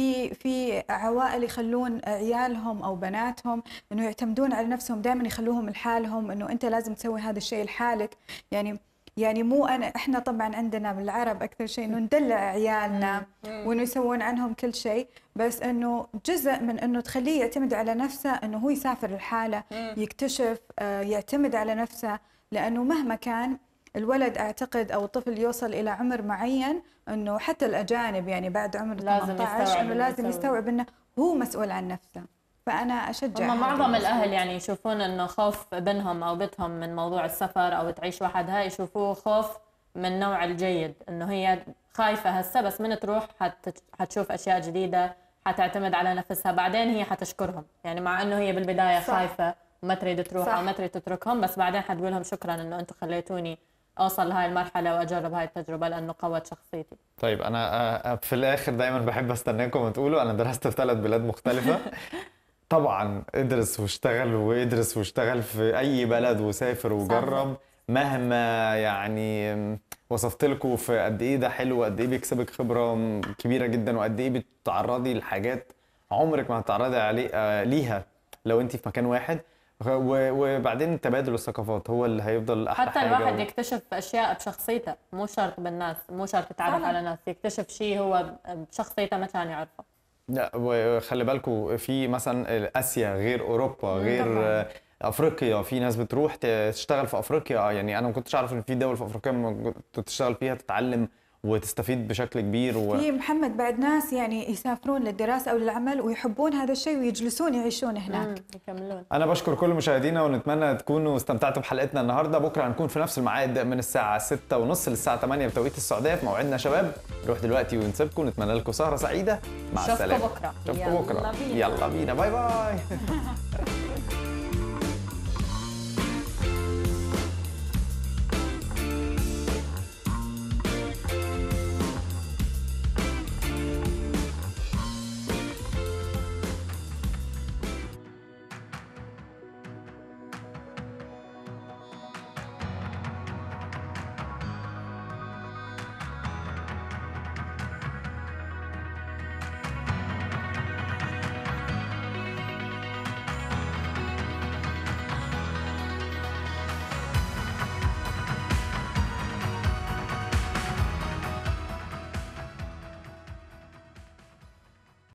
في عوائل يخلون عيالهم او بناتهم انه يعتمدون على نفسهم، دائما يخلوهم لحالهم، انه انت لازم تسوي هذا الشيء لحالك. يعني مو احنا طبعا عندنا بالعرب اكثر شيء انه ندلع عيالنا وانه يسوون عنهم كل شيء، بس انه جزء من انه تخليه يعتمد على نفسه، انه هو يسافر لحاله، يكتشف، يعتمد على نفسه. لانه مهما كان الولد اعتقد او الطفل يوصل الى عمر معين انه حتى الاجانب يعني بعد عمر 18 انه لازم يستوعب انه هو مسؤول عن نفسه. فانا اشجع. معظم الاهل يعني يشوفون انه خوف ابنهم او بنتهم من موضوع السفر او تعيش وحدها يشوفوه خوف من النوع الجيد، انه هي خايفه هسه بس من تروح حتشوف اشياء جديده، حتعتمد على نفسها، بعدين هي حتشكرهم. يعني مع انه هي بالبدايه خايفه وما تريد تروح او ما تريد تتركهم، بس بعدين حتقول لهم شكرا انه انتم خليتوني اوصل لهاي المرحله واجرب هاي التجربه لانه قوت شخصيتي. طيب انا في الاخر دايما بحب استناكم تقولوا انا درست في 3 بلاد مختلفه. طبعا ادرس واشتغل في اي بلد وسافر وجرب، مهما يعني وصفت لكم في قد ايه ده حلو وقد ايه بيكسبك خبره كبيره جدا وقد ايه بتتعرضي لحاجات عمرك ما هتتعرضي ليها لو انت في مكان واحد. وبعدين تبادل الثقافات هو اللي هيفضل احلى حتى حاجه. الواحد يكتشف اشياء بشخصيته، مو شرط بالناس، مو شرط يتعرف على ناس، يكتشف شيء هو بشخصيته ما كان يعرفه. لا وخلي بالكم في مثلا اسيا غير اوروبا غير افريقيا في ناس بتروح تشتغل في افريقيا، يعني انا ما كنتش اعرف ان في دول في افريقيا تشتغل فيها تتعلم وتستفيد بشكل كبير. في محمد بعد ناس يعني يسافرون للدراسه او للعمل ويحبون هذا الشيء ويجلسون يعيشون هناك. يكملون. انا بشكر كل مشاهدينا ونتمنى تكونوا استمتعتوا بحلقتنا النهارده. بكره هنكون في نفس الميعاد من الساعه 6:30 للساعه 8 بتوقيت السعوديه في موعدنا شباب. نروح دلوقتي ونسيبكم، نتمنى لكم سهره سعيده، مع السلامه. بكره. اشوفكم بكره. يلا بينا باي باي.